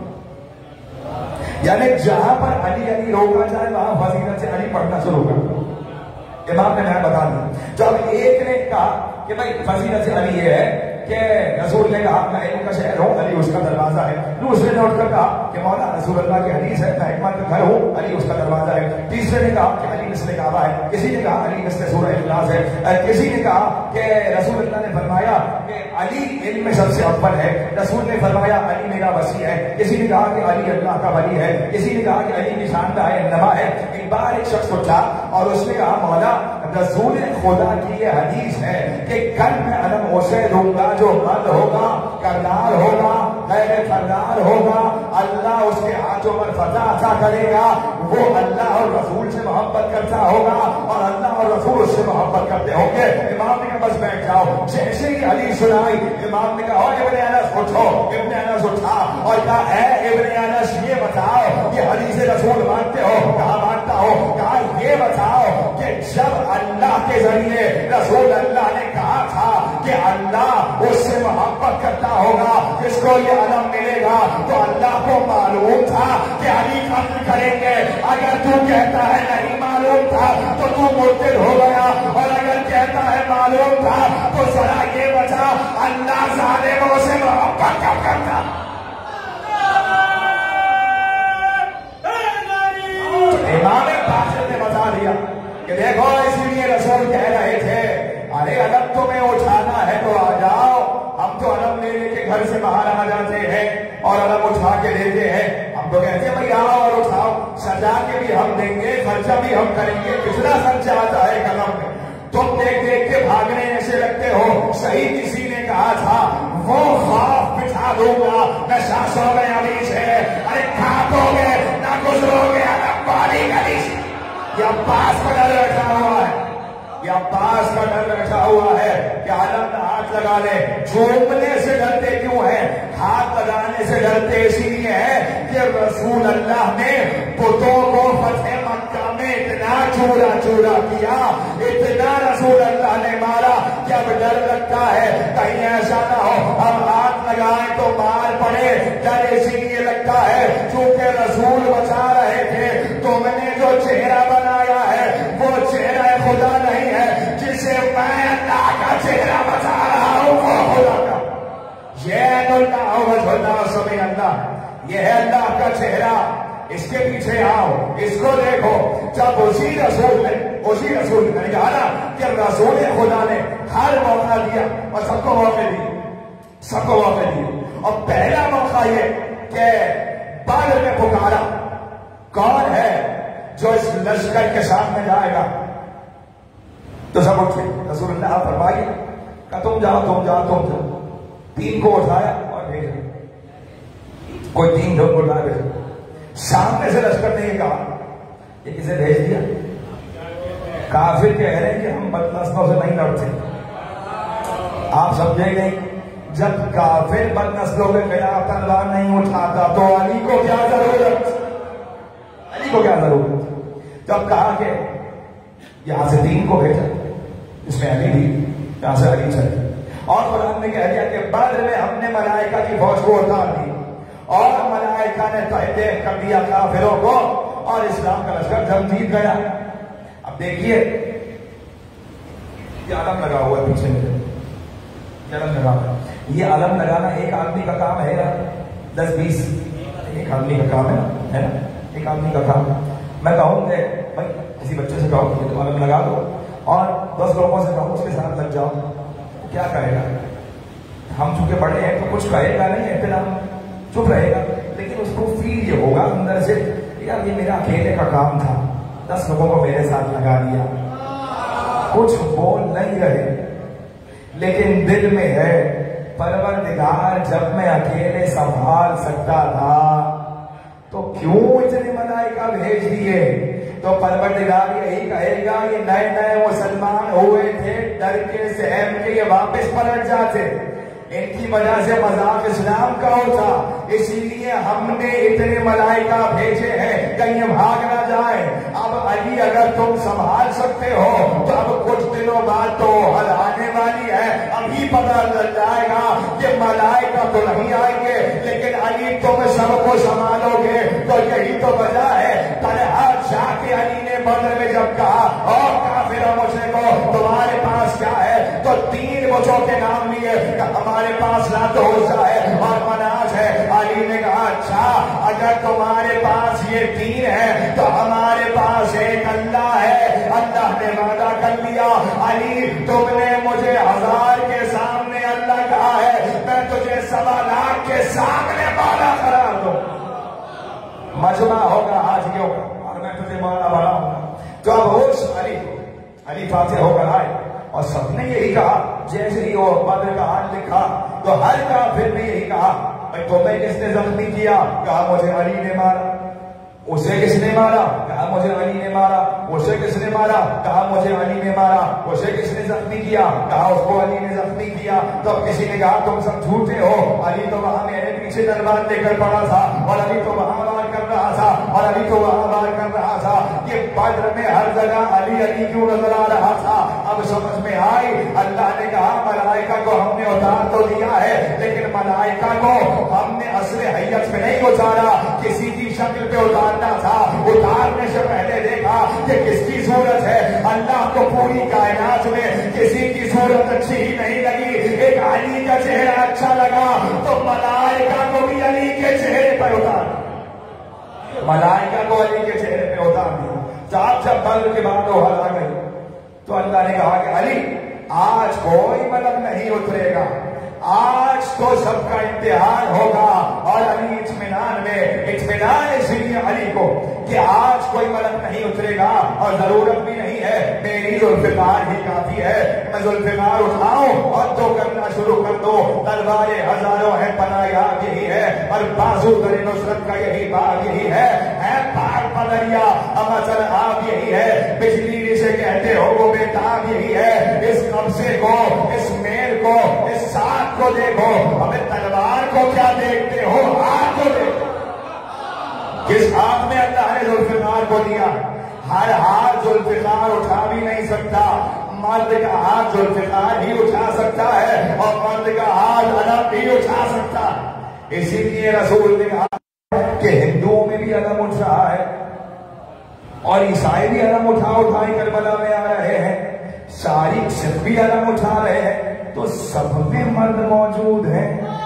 यानी जहां पर अली अली रोका जाए वहां फजीलत से अली पढ़ना शुरू कर। इमाम ने बता दिया। जब एक ने कहा कि भाई फजीलत से अली ये है कि रसूल ने कहा मैं इल्म का शहर हूँ, अली उसका दरवाजा है। दूसरे ने उठकर कहा कि मौला रसूल अल्लाह की हदीस है, मैं हिकमत का घर हूँ, अली उसका दरवाजा है। तीसरे ने कहा कि अली मिस्ल काबा है, किसी ने कहा अली मिस्ल सूरह इखलास है, किसी ने कहा कि रसूल अल्लाह ने फरमाया कि अली इल्म में सबसे अव्वल है, रसूल ने फरमाया अली मेरा वसी है, किसी ने कहा कि अली अल्लाह का वली है, किसी ने कहा कि अली निशान का है नमा है। एक बार एक शख्स उठा और उसने कहा मौला रसूल खुदा की ये हदीस है कि कल मैं अलम उसे दूंगा जो मर्द होगा, करदार होगा, गैर करदार होगा, अल्लाह उसके हाथों पर फजा अता करेगा, वो अल्लाह और रसूल से मोहब्बत करता होगा और अल्लाह और रसूल उससे मोहब्बत करते होंगे। इमाम ने कहा बस बैठ जाओ। जैसे ही अली सुनाई इमाम ने कहा इब्ने अनस उठो। इब्ने अनस उठा और कहा है इब्ने अनस ये बताओ ये हदीस रसूल मानते हो? कहा मानता हो। कहा ये बताओ कि जब अल्लाह के जरिए रसूल अल्लाह ने कहा था कि अल्लाह उससे मोहब्बत करता होगा, जिसको ये अलम मिलेगा, तो अल्लाह को मालूम था कि अली कत्ल करेंगे। अगर तू कहता है नहीं मालूम था तो तू मुर्तिद हो गया, और अगर कहता है मालूम था तो जरा ये बता अल्लाह जालिमों से मोहब्बत कब करता? इमाम बासित ने बता दिया कि देखो इसीलिए रसूल कह रहे थे अरे अलम तुम्हें उठाना है तो आ जाओ, हम तो अलम ले लेके घर से बाहर आ जाते हैं और अलम उठा के देते हैं। हम तो कहते हैं भाई आओ और उठाओ, सजा के भी हम देंगे, खर्चा भी हम करेंगे। कितना खर्चा आता है कलम में, तुम देख देख के भागने से लगते हो। सही किसी ने कहा था वो खौफ बिठा दूंगा मैं सांसों में अली से, अरे खाओगे ना गुजरोगे अलम्बारी गली से। ये अब्बास का डर बैठा हुआ है, ये अब्बास का डर बैठा हुआ है कि आलम में हाथ लगा ले। झूमने से डरते क्यों है? हाथ लगाने से डरते इसीलिए है कि रसूल अल्लाह ने पुतों को फतेह मक्का में इतना चूरा चूरा किया, इतना रसूल अल्लाह ने मारा कि अब डर लगता है कहीं ऐसा ना हो हम हाथ लगाए तो मार पड़े। डर इसीलिए लगता है चूंकि रसूल बचा रहे थे। तुमने जो चेहरा बनाया है वो चेहरा खुदा नहीं है, जिसे मैं अल्लाह का चेहरा बता रहा हूं वो खुदा का। ये अल्लाह, ये है अल्लाह का चेहरा। इसके पीछे आओ, इसको देखो। जब उसी रसूल ने कहा ना कि रसूल खुदा ने हर मौका दिया और सबको मौके दिए। और पहला मौका ये कि बाद में पुकारा कौन है जो इस लश्कर के सामने जाएगा, तो सब उठे। रसूलुल्लाह फरमाइए का तुम जाओ। 3 को उठाया और भेजा, कोई 3 लोग उठाया भेजा। सामने से लश्कर ने ये कहा ये किसे भेज दिया? काफिर कह रहे हैं कि हम बदनस्लों से नहीं लड़ते। आप समझे नहीं, जब काफिर बदनस्लों के खिलाफ तलवार नहीं उठाता तो अली को क्या जरूरत? जब कहा कि यहां से 3 को भेजा, इसमें अली भी, यहां से अली चले। और कुरान ने कह दिया कि बद्र में हमने मलाइका की फौज को उतार दी और मलाइका ने तहदेह कर दिया काफिरों को और इस्लाम का लश्कर जम जीत गया। अब देखिए ये आलम लगा हुआ है पीछे में, یہ علم لگانا. یہ علم لگانا ایک آدمی کا کام ہے نا؟ 10-20 ایک آدمی کا کام ہے نا؟ ایک آدمی کا کام. میں کہوں کہ بھائی کسی بچے سے کہو کہ تم علم لگا دو اور 10 لوگوں سے کہو اس کے ساتھ لگ جاؤ، کیا کہے گا؟ ہم چونکہ بڑے ہیں تو کچھ کہے گا نہیں، احترام چپ رہے گا، لیکن اس کو فیل یہ ہوگا اندر سے یار یہ میرا اکیلے کا کام تھا، 10 لوگوں کو میرے ساتھ لگا دیا. کچھ بول نہیں رہے لیکن دل میں ہے پروردگار جب میں اکیلے سنبھال سکتا تھا تو کیوں اتنے ملائکہ بھیج دیے؟ تو پروردگار یہی کہے گا یہ نئے نئے مسلمان ہوئے تھے، ڈر کے سہم کے یہ واپس پلٹ جاتے، ان کی وجہ سے مذاق اسلام کا ہوتا، اسی لیے ہم نے اتنے ملائکہ بھیجے ہیں کہیں بھاگ نہ جائیں. اب علی اگر تم سنبھال سکتے ہو تو اب کچھ دنوں بعد تو حل آنے والی ہے، ابھی پتہ چل جائے گا کہ ملائکہ تو نہیں آئیں گے لیکن علی تم سب کو سنبھالو گے. تو یہی تو وجہ ہے طلحہ جا کے علی نے بدر میں جب کہا اور کافروں مجھے کو تمہارے پاس کیا ہے تو 3 بچوں کے نام لیے کہ ہمارے پاس لات عزا ہے اور مناس ہے. علی نے کہا اچھا اگر تمہارے پاس یہ 3 ہے تو ہمارے پاس ایک اللہ ہے. اللہ نے وعدہ کر لیا علی تم نے مجھے 1000 کے سامنے اللہ کہا ہے، میں تجھے 1.25 لاکھ کے سامنے مالا قرار دوں. مجمع ہوگا آج یہ ہوگا اور میں تجھے مالا بناؤں گا. تو اب ہوش علی فاتح ہو کر آئے اور سب نے یہی کہا جیسے ہی وہ بدر کا حال لکھا تو ہر کافر نے یہی کہا بھائی تمہیں کس نے زخمی کیا؟ کہا مجھے علی نے مارا. اسے کس نے مارا؟ کہا مجھے علی نے مارا. اسے کس نے مارا؟ کہا مجھے علی نے مارا. اسے کس نے زخمی کیا؟ کہا اس کو علی نے زخمی کیا. تو کسی نے کہا تم سب جھوٹے ہو، علی تو وہاں میرے پیچھے تلوار لے کر پڑا تھا اور علی تو وہاں وار کر رہا تھا اور علی تو وہاں وار کر رہا تھا. یہ بدر میں ہر جگہ علی علی کیوں نظر آ رہا تھا؟ اب سمجھ میں آئی. اللہ نے کہا ملائکہ کو ہم نے اتار تو دیا ہے لیکن ملائکہ کو ہم نے اصل حیت میں نہیں اتارا، کسی کی شکل پہ اتارنا تھا. اتارنے سے پہلے دیکھا کہ کس کی صورت ہے. اللہ کو پوری کائنات میں کسی کی صورت اچھی ہی نہیں لگی، ایک علی کا چہرہ اچھا لگا تو ملائکہ کو بھی علی کے چہرے پر اتار، ملائکہ کو علی کے چہرے پہ اتار دیا. جب بدر کے بعد وہ حل آ گئی تو اللہ نے کہا کہ علی آج کوئی ملک نہیں اترے گا، آج تو سب کا امتحان ہوگا. اور علی اطمینان میں، اطمینان اس لیے علی کو کہ آج کوئی ملک نہیں اترے گا اور ضرورت بھی نہیں ہے، میری ذوالفقار ہی کافی ہے. میں ذوالفقار اٹھاؤں اور تو کرنا شروع کر دو. تلواریں ہزاروں ہیں، پناہ یاب یہی ہے اور بازو در نصرت کا یہی باغ یہی ہے پاک پدریا امچل آپ یہی ہے، بجلی جسے کہتے ہو وہ بیتاب یہی ہے. اس قبضے کو، اس میل کو، اس ساتھ کو دیکھو، ہمیں تلوار کو کیا دیکھتے ہو؟ ہاتھ کو دیکھو. کس ہاتھ میں اللہ نے ذوالفقار کو دیا؟ ہر ہاتھ ذوالفقار اٹھا بھی نہیں سکتا، مرد کا ہاتھ ذوالفقار ہی اٹھا سکتا ہے اور مرد کا ہاتھ علم بھی اٹھا سکتا. اسی لیے رسول نے کہا کہ ہندوؤں میں بھی علم اٹھ رہا ہے اور عیسائی بھی علم اٹھائی کربلا میں آ رہے ہیں، ساری سکھ بھی علم اٹھا رہے ہیں، تو سب میں مرد موجود ہیں.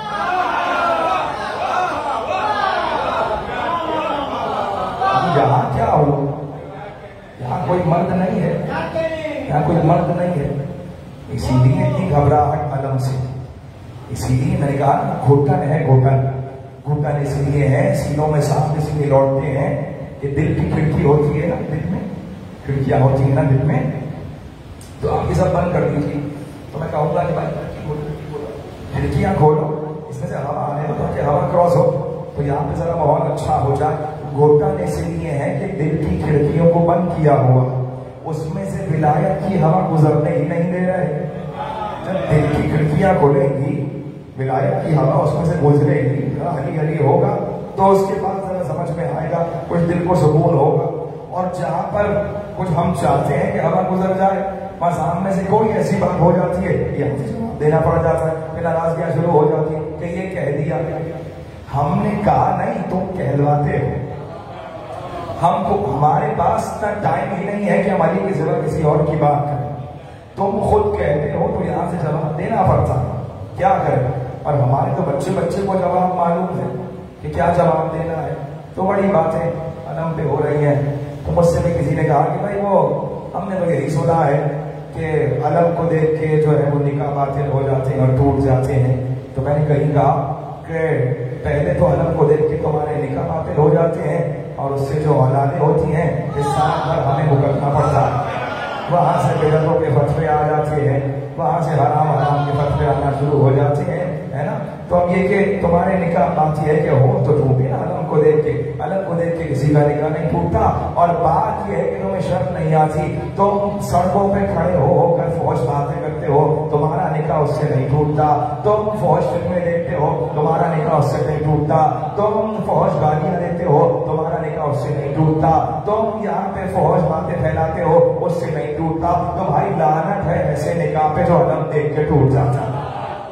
یہاں کیا ہو؟ یہاں کوئی مرد نہیں ہے، یہاں کوئی مرد نہیں ہے. اسی لیے اتنی گھبراہٹ علم سے. اسی لیے میں نے کہا گھٹن ہے، گھٹن اس لیے ہے، سینوں میں سانپ اس لیے لوٹتے ہیں کہ دل کی کھڑکی ہوتی ہے نا، دل میں کھڑکیاں ہوتی ہیں نا دل میں، تو آپ یہ سب بند کر دیجیے. تو میں کہوں گا کہ بھائی کھڑکیاں کھولو، اس میں سے ہوا آنے دو تاکہ ہوا کراس ہو تو یہاں پہ ذرا ماحول اچھا ہو جائے. گھٹن اس لیے ہے کہ دل کی کھڑکیوں کو بند کیا ہوا، اس میں سے ولایت کی ہوا گزرنے ہی نہیں دے رہے. جب دل کی کھڑکیاں کھولیں گی ولایت کی ہوا اس میں سے گزرے گی، ہری ہری ہوگا تو اس کے بعد ذرا سمجھ میں آئے گا، کچھ دل کو سکون ہوگا. اور جہاں پر کچھ ہم چاہتے ہیں کہ ہوا گزر جائے اور سامنے سے کوئی ایسی بات ہو جاتی ہے یہ دینا پڑ جاتا ہے، پھر ناراضگیاں شروع ہو جاتی ہے کہ یہ کہہ دیا. ہم نے کہا نہیں، تم کہلواتے ہو. ہم کو ہمارے پاس اتنا ٹائم ہی نہیں ہے کہ ہماری کی ضرورت کسی اور کی بات کریں. تم خود کہتے ہو تو یہاں سے جواب دینا پڑتا ہے. کیا کریں؟ اور ہمارے تو بچے کو جواب معلوم ہے کہ کیا جواب دینا ہے. تو بڑی باتیں علم پہ ہو رہی ہیں. تو مجھ سے بھی کسی نے کہا کہ بھائی وہ ہم نے تو یہی سنا ہے کہ علم کو دیکھ کے جو ہے وہ نکاح باطل ہو جاتے ہیں اور ٹوٹ جاتے ہیں. تو میں نے کہیں کہا کہ پہلے تو علم کو دیکھ کے تمہارے نکاح باطل ہو جاتے ہیں اور اس سے جو اولادیں ہوتی ہیں اس سال بھر ہمیں بھگتنا پڑتا ہے. وہاں سے بدعتوں کے فتوے آ جاتے ہیں, وہاں سے حرام کے فتوے آنا شروع ہو جاتے ہیں, ہے نا. تو اب یہ کہ تمہارے نکاح بات یہ ہے کہ ہو تو ٹوٹے نا علم کو دیکھ کے. علم کو دیکھ کے کسی کا نکاح نہیں ٹوٹتا. اور بات یہ ہے کہ تمہیں شرط نہیں آتی, تم سڑکوں پہ کھڑے ہو کر فوج باتیں کرتے ہو, تمہارا نکاح اس سے نہیں ٹوٹتا. تم فوج فلمیں دیکھتے ہو, تمہارا نکاح اس سے نہیں ٹوٹتا. تم فوج گالیاں دیتے ہو, تمہارا نکاح اس سے نہیں ٹوٹتا. تم یہاں پہ فوج باتیں پھیلاتے ہو, اس سے نہیں ٹوٹتا. تو بھائی لعنت ہے ایسے نکاح پہ جو علم دیکھ کے ٹوٹ جاتا ہے.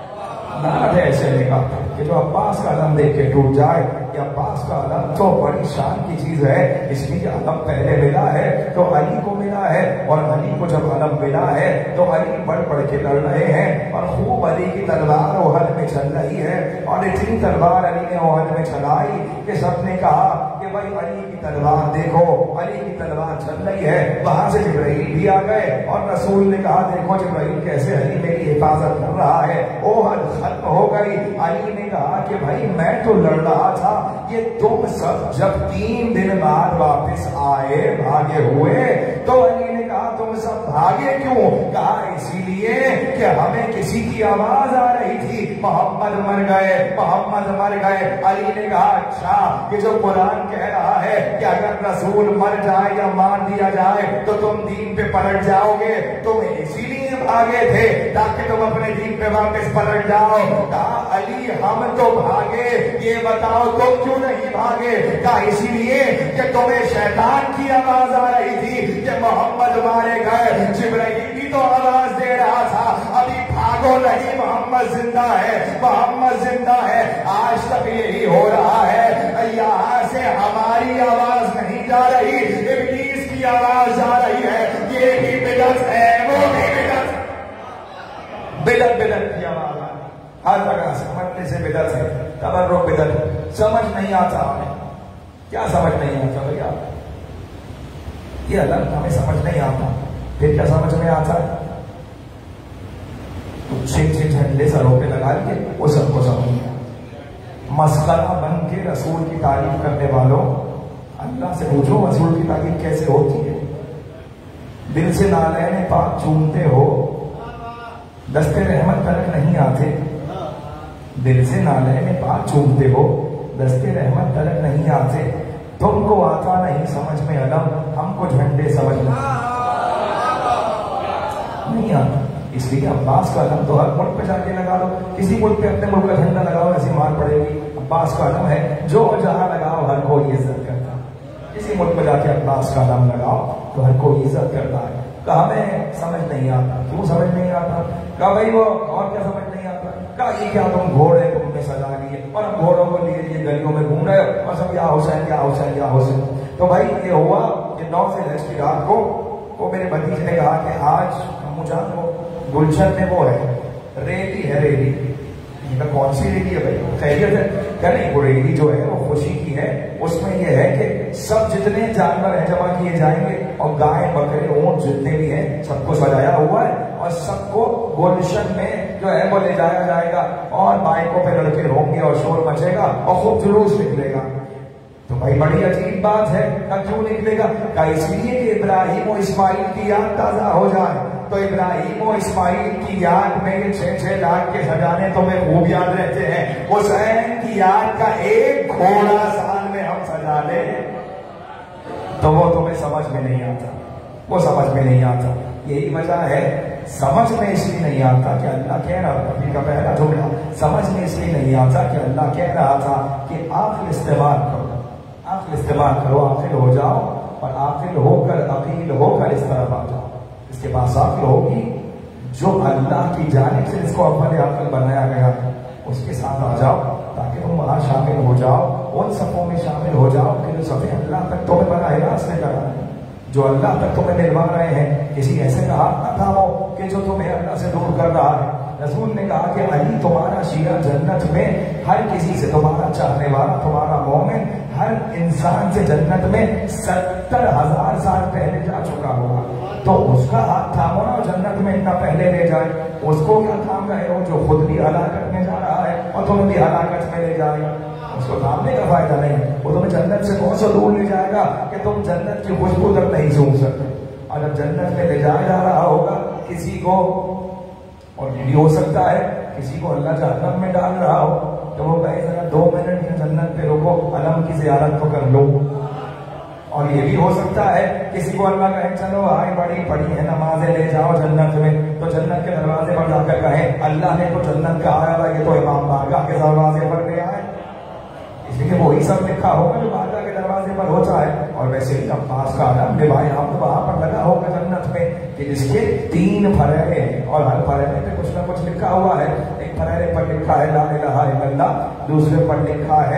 لعنت ہے ایسے نکاح کہ جو عباس کا علم دیکھ کے ٹوٹ جائے. کہ عباس کا علم تو بڑی شان کی چیز ہے, اس لیے علم پہلے ملا ہے تو علی کو ملا ہے, اور علی کو جب علم ملا ہے تو علی بڑھ کے لڑ رہے ہیں, اور خوب علی کی تلوار احد میں چل رہی ہے. اور اتنی تلوار علی نے احد میں چلائی کہ سب نے کہا کہ بھائی علی کی تلوار دیکھو, علی کی تلوار چل رہی ہے. وہاں سے جبرائیل بھی آ گئے اور رسول نے کہا دیکھو جبرائیل کیسے علی میری حفاظت کر رہا ہے. احد ختم ہو گئی. علی نے کہا کہ بھائی میں تو لڑ رہا تھا, یہ تم سب جب 3 دن بعد واپس آئے بھاگے ہوئے تو علی نے کہا تم سب بھاگے کیوں؟ کہا اسی لیے کہ ہمیں کسی کی آواز آ رہی تھی محمد مر گئے, محمد مر گئے. علی نے کہا اچھا یہ جو قرآن کہہ رہا ہے کہ اگر رسول مر جائے یا مار دیا جائے تو تم دین پہ پلٹ جاؤ گے, تم اسی لیے بھاگے تھے تاکہ تم اپنے دین پہ واپس پلٹ جاؤ. کہا علی ہم تو بھاگے, یہ بتاؤ تم کیوں نہیں بھاگے؟ کہا اسی لیے کہ تمہیں شیطان کی آواز آ رہی تھی کہ محمد مارے گئے. جبرائیل بھی تو آواز دے رہا تھا ابھی بھاگو نہیں, محمد زندہ ہے, محمد زندہ ہے. آج تک یہی ہو رہا ہے, یہاں سے ہماری آواز نہیں جا رہی, ابلیس کی آواز جا رہی ہے. یہ بھی بدعت ہے, وہ بھی بدعت, بدعت کی آواز آ رہی ہر جگہ سے. مرنے سے بدعت ہے, تبرک بدعت. سمجھ نہیں آتا ہمیں, کیا سمجھ نہیں آتا بھیا؟ یہ علم ہمیں سمجھ نہیں آتا, پھر کیا سمجھ میں آتا ہے؟ تو 6 جھنڈے سروں پہ لگا لیے, وہ سب کو سمجھ گیا. مسخرہ بن کے رسول کی تعریف کرنے والوں, اللہ سے پوچھو رسول کی تعریف کیسے ہوتی ہے؟ دل سے نالین پاک چومتے ہو, دستے رحمت تلک نہیں آتے. دل سے نالین پاک چومتے ہو, دستے رحمت تلک نہیں آتے. تم کو آتا نہیں سمجھ میں علم, ہم کو جھنڈے سمجھ نہیں آتا. اس لیے عباس کا علم تو ہر ملک پہ جا کے لگا لو, کسی ملک پہ اپنے ملک کا جھنڈا لگاؤ ایسی مار پڑے گی. عباس کا علم ہے, جو جہاں لگاؤ ہر کوئی عزت کرتا. کسی ملک پہ جا کے عباس کا علم لگاؤ تو ہر کوئی عزت کرتا ہے. کہا ہمیں سمجھ نہیں آتا. کیوں سمجھ نہیں آتا؟ کہا بھائی وہ اور کیا سمجھ نہیں آتا؟ کہا یہ کیا تم گھوڑے تم نے سجا لیے اور ہم گھوڑوں کو لیے لیے گلیوں میں گھوم رہے ہو اور سب یا حسین یا حسین یا حسین. تو بھائی یہ ہوا کہ 9 سے 10 کی رات کو وہ میرے بھتیجے نے کہا کہ آج مجھے گلشن میں وہ ہے ریلی ہے, ریلی. کون سی ریلی ہے بھائی؟ خیریت ہے؟ کیا نہیں, وہ ریلی جو ہے وہ خوشی کی ہے. اس میں یہ ہے کہ سب جتنے جانور ہیں جمع کیے جائیں گے, اور گائے بکرے اونٹ جتنے بھی ہیں سب کو سجایا ہوا ہے, اور سب کو گلشن میں جو ہے وہ لے جایا جائے گا, اور بائکوں پہ لڑکے ہوں گے اور شور مچے گا اور خوب جلوس نکلے گا. تو بھائی بڑی عجیب بات ہے. کیوں نکلے گا؟ کہ اس لیے کہ ابراہیم و اسماعیل کی یاد تازہ ہو جائے. تو ابراہیم و اسماعیل کی یاد میں 6 لاکھ کے سجانے تمہیں خوب یاد رہتے ہیں. حسین کی یاد کا ایک گھوڑا سال میں ہم سجا لیں تو وہ تمہیں سمجھ میں نہیں آتا, وہ سمجھ میں نہیں آتا. یہی وجہ ہے سمجھ میں اس لیے نہیں آتا کہ اللہ کہہ رہا, ابھی کا پہلا جملہ, سمجھ میں اس لیے نہیں آتا کہ اللہ کہہ رہا تھا کہ عقل استعمال کرو, عقل استعمال کرو, عاقل ہو جاؤ, اور عاقل ہو کر عقیل ہو کر اس طرف آ جاؤ. اس کے پاس عقل ہوگی جو اللہ کی جانب سے اس کو اول عقل بنایا گیا, اس کے ساتھ آ جاؤ تاکہ تم وہاں شامل ہو جاؤ, ان صفوں میں شامل ہو جاؤ کہ جو صفیں اللہ تک تمہیں براہ راست لے کر آئے, جو اللہ تک تمہیں ملوا رہے ہیں. کسی ایسے کا ہاتھ نہ تھامو کہ جو تمہیں اللہ سے دور کر رہا ہے. رسول نے کہا کہ علی تمہارا शिया जन्नत में हर किसी से, तुम्हारा चाहने वाला, तुम्हारा मोमिन हर इंसान से जन्नत में 70,000 साल पहले जा चुका होगा, तो उसका हाथ थामो ना, जन्नत में इतना पहले ले जाए। उसको क्या थाम रहे हो जो खुद भी हलाकत में जा रहा है और तुम्हें भी हलाकत में ले जाएगा? उसको थामने का फायदा नहीं, वो तुम्हें जन्नत से बहुत सा दूर ले जाएगा कि तुम जन्नत की खुशबू तक नहीं सूंघ सकते। और जब जन्नत में ले जाया जा रहा होगा किसी को, और ये भी हो सकता है किसी को अल्लाह जहन्नम में डाल रहा हो, तो वो कहे जरा 2 मिनट में जन्नत पे रुको, अलम की ज़ियारत तो कर लो। और ये भी हो सकता है किसी को अल्लाह कहे चलो आए बड़ी पड़ी है नमाजें, ले जाओ जन्नत में, तो जन्नत के दरवाजे पर जाकर कहे अल्लाह ने तो जन्नत का आया था, ये तो इमाम बारगाह के दरवाजे पर ले आए, इसलिए वही सब लिखा होगा जो बारगाह के दरवाजे पर होता है। और वैसे ही अब्बास का आलम भाई हम तो वहां पर लगा होगा जन्नत में कि जिसके 3 फरेरे हैं और हर फरेरे पे कुछ ना कुछ लिखा हुआ है। एक फरेरे पर लिखा है ला इलाहा इल्लल्लाह, दूसरे पर लिखा है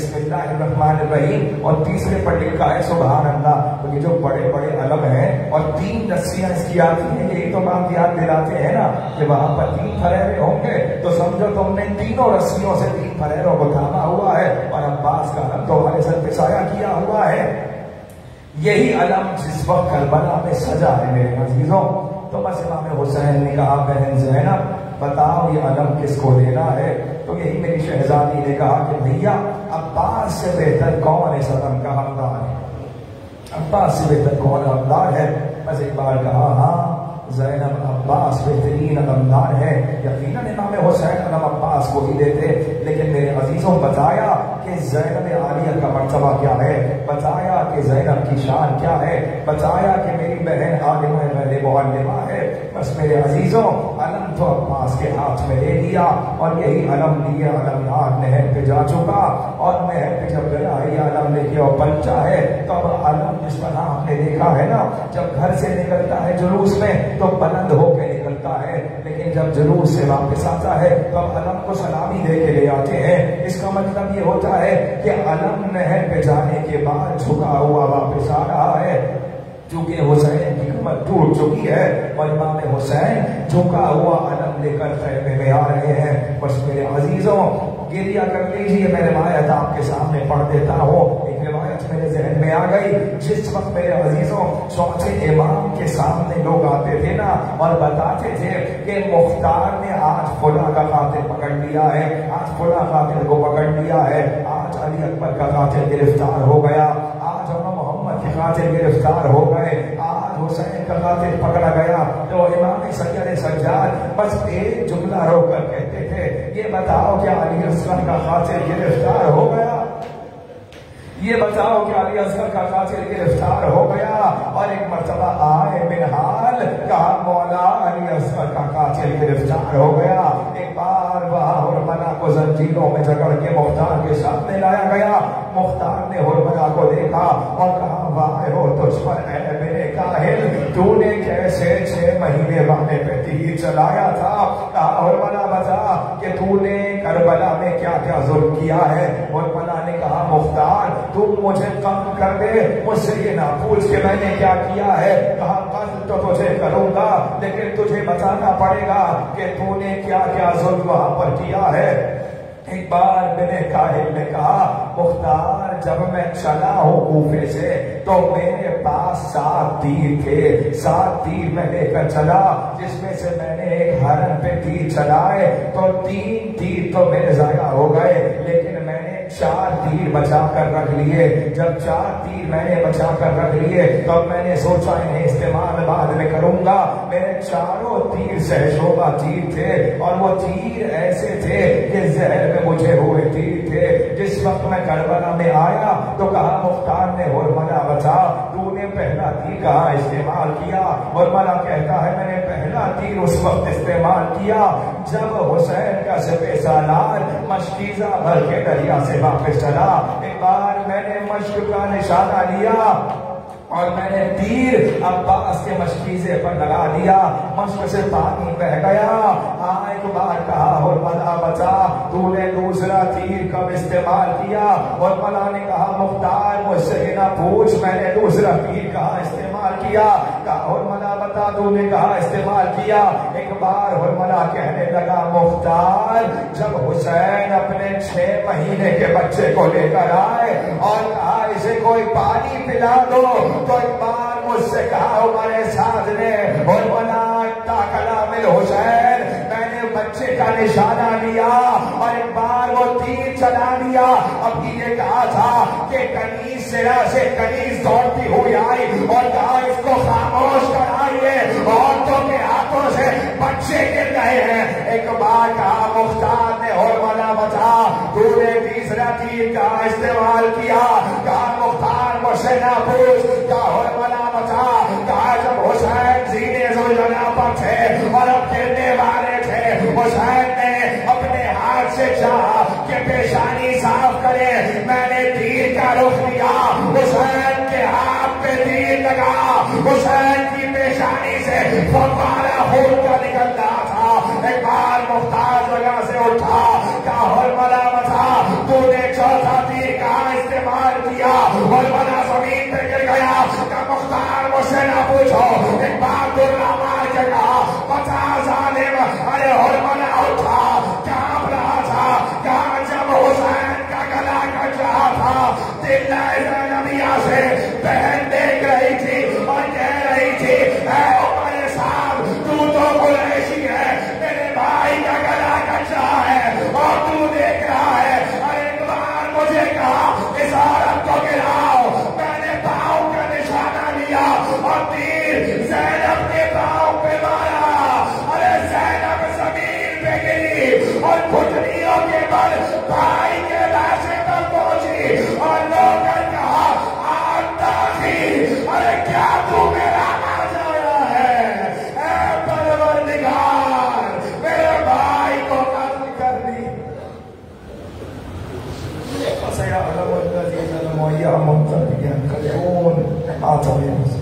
बिस्मिल्लाहिर्रहमानिर्रहीम और तीसरे पर लिखा है सुभान अल्लाह। तो ये जो बड़े बड़े अलम हैं और 3 रस्सियां इसकी आती हैं, यही तो बात याद दिलाते हैं ना कि वहां पर 3 फरेरे होंगे, तो समझो तुमने तीनों रस्सियों से 3 फरेरों को थामा हुआ है और अब्बास का अलम तुम्हारे सर पे साया किया हुआ है। यही अलम जिस वक्त करबला में सजा है मेरे अजीजों, तो बस इमाम हुसैन ने कहा बहन ज़ैनब बताओ ये अलम किसको लेना है? तो यही मेरी शहजादी ने कहा कि भैया अब्बास से बेहतर कौन इस अलम का हकदार है, अब्बास से बेहतर कौन हकदार है? बस एक बार कहा हाँ ज़ैनब अब्बास बेहतरीन अलमदार है। यकीनन इमाम हुसैन अलम अब्बास को ही देते, लेकिन मेरे अजीजों बताया कि ज़ैनब आलिया का मर्तबा क्या है, बताया कि ज़ैनब की शान क्या है, बताया कि मेरी बहन आलिमा मेरे मुअल्लिमा है। बस मेरे अजीजों अलम तो अब्बास के हाथ में ले लिया और यही अलम लिए अलमदार नहर पे जा चुका, और नहर पे जब गया ये अलम लेके और बच्चा है, तो अब अलम जिस तरह आपने देखा है ना, जब घर से निकलता है जुलूस में तो बुलंद होकर निकलता है, लेकिन जब जुलूस से वापस आता है तो अब अलम को सलामी दे के ले आते हैं। इसका मतलब ये होता है कि अलम नहर पे जाने के बाद झुका हुआ वापस आ रहा है, चूंकि हुसैन की कमर टूट चुकी है और इमाम हुसैन झुका हुआ अलम लेकर खैमे में आ रहे हैं। बस मेरे अजीजों गिरिया कर लीजिए, मैं रिवायत आपके सामने पढ़ देता हूँ। एक रिवायत मेरे जहन में आ गई, जिस वक्त मेरे अजीजों चौथे इमाम के सामने लोग आते थे ना और बताते थे कि मुख्तार ने आज फुला का कातिल पकड़ लिया है, आज फुला कातिल को पकड़ लिया है, आज अली अकबर का कातिल गिरफ्तार हो गया, आज मोहम्मद के कातिल गिरफ्तार हो गए, आज हुसैन का कातिल पकड़ा गया, तो इमाम सैयद सज्जाद बस एक जुमला रोककर कहते थे ये बताओ क्या अली असगर का कातिल गिरफ्तार हो गया, ये बताओ कि अली असगर का कातिल गिरफ्तार हो गया। और एक मर्तबा आए बिनहाल कहा मौला अली असगर का कातिल गिरफ्तार हो गया। एक बार वहां हुरमला को जंजीरों में जकड़ के मुख्तार के सामने लाया गया। मुख्तार ने हुरमला को देखा और कहा वाह हो तुझ पर ऐ मेरे काहिल, तूने कैसे 6 महीने वाले पे तीर चलाया था? कहा हुरमला बता कि तूने करबला में क्या क्या जुल्म किया है? हुरमला ने कहा मुख्तार तुम मुझे कम कर दे, मुझसे ये ना पूछ के मैंने क्या किया है। कहा कत्ल तो तुझे करूंगा, लेकिन तुझे बताना पड़ेगा कि तूने क्या क्या जुल्म वहां पर किया है। एक बार मैंने काहिल ने कहा मुख्तार जब मैं चला हूँ कूफे से तो मेरे पास 7 तीर थे, 7 तीर मैं लेकर चला, जिसमें से मैंने एक हरन पे तीर चलाए तो 3 तीर तो मेरे जाया हो गए, लेकिन मैंने 4 तीर बचा कर रख लिए। जब 4 तीर मैंने बचा कर रख लिए तो मैंने सोचा इन्हें इस्तेमाल बाद में करूंगा। मेरे चारों तीर सहशोबा तीर थे और वो तीर ऐसे थे कि जहर में मुझे हुए तीर थे। जिस वक्त मैं करबला में आया तो कहा मुख्तार ने हुरमला बचा तूने पहला तीर कहाँ इस्तेमाल किया? हुरमला कहता है मैंने पहला तीर उस वक्त इस्तेमाल किया जब हुसैन का सिपह सालार मशकीजा भर के दरिया से वापस चला। एक बार मैंने मश्क का निशाना लिया और मैंने तीर अब्बास के मशकीजे पर लगा दिया, मश्क से पानी बह गया। एक बार कहा हुरमला बचा तूने दूसरा तीर कब इस्तेमाल किया? हुरमला ने कहा मुख्तार मुझसे ना पूछ मैंने दूसरा तीर कहाँ इस्तेमाल किया। कहा हुरमला बता तूने कहाँ इस्तेमाल किया? एक بار حرملہ کہنے لگا مختار جب حسین اپنے 6 مہینے کے بچے کو لے کر آئے اور کہا اسے کوئی پانی پلا دو تو ایک بار مجھ سے کہا عمر سعد نے حرملہ کلام الحسین میں نے بچے کا نشانہ لیا اور ایک بار وہ تیر چلا دیا. ابھی یہ کہا تھا کہ کنیز سے کنیز دوڑتی ہوئی آئی اور کہا اس کو خاموش کرائیے عورتوں کے ہاتھوں سے بچے گر رہے ہیں. ایک بار کہا مختار نے حرملہ بتا تو نے تیسرا تیر کا استعمال کیا. کہا مختار مجھ سے نہ پوچھ. کہا حرملہ بتا. کہا جب حسین زینے زلجنا پر تھے اور اب گرنے والے تھے حسین نے اپنے ہاتھ سے چاہا کہ پیشانی صاف کرے میں نے تیر کا رخ لیا حسین کے ہاتھ پہ تیر لگا حسین کی پیشانی سے فوارہ خون کا نکل رہا تھا. ایک بار مختار جگہ سے اٹھا. کہا حرملہ بتا تو نے چوتھا تیر کا استعمال کیا. حرملہ زمین پہ گر گیا. کہا مختار مجھ سے نہ پوچھو. ایک بار درہ مار کے کہا بتا ظالم. ارے حرملہ اٹھا کانپ رہا تھا. کہا جب حسین کا گلا کٹ رہا تھا دلہ زینبیہ سے بہن دیکھ رہی تھی اور کہہ رہی تھی اے عمر صاحب تو قریشی ہے میرے بھائی کا گلا کٹ رہا ہے اور تو دیکھ رہا ہے. ارے ایک بار مجھے کہا اس عورت کو گراؤ. میں نے پاؤں کا نشانہ لیا اور تیر زینب کے پاؤں پہ مارا. ارے زینب زمین پہ گری اور گھٹنیوں کے بل بھائی کے لاشے پر پہنچی اور لوگ نے کہا آگ تاخیر. ارے کیا تو میرا آج آیا ہے اے پروردگار میرے بھائی کو قتل کر دی. فسيعلم الذين ظلموا أيام الظلم ينقلبون.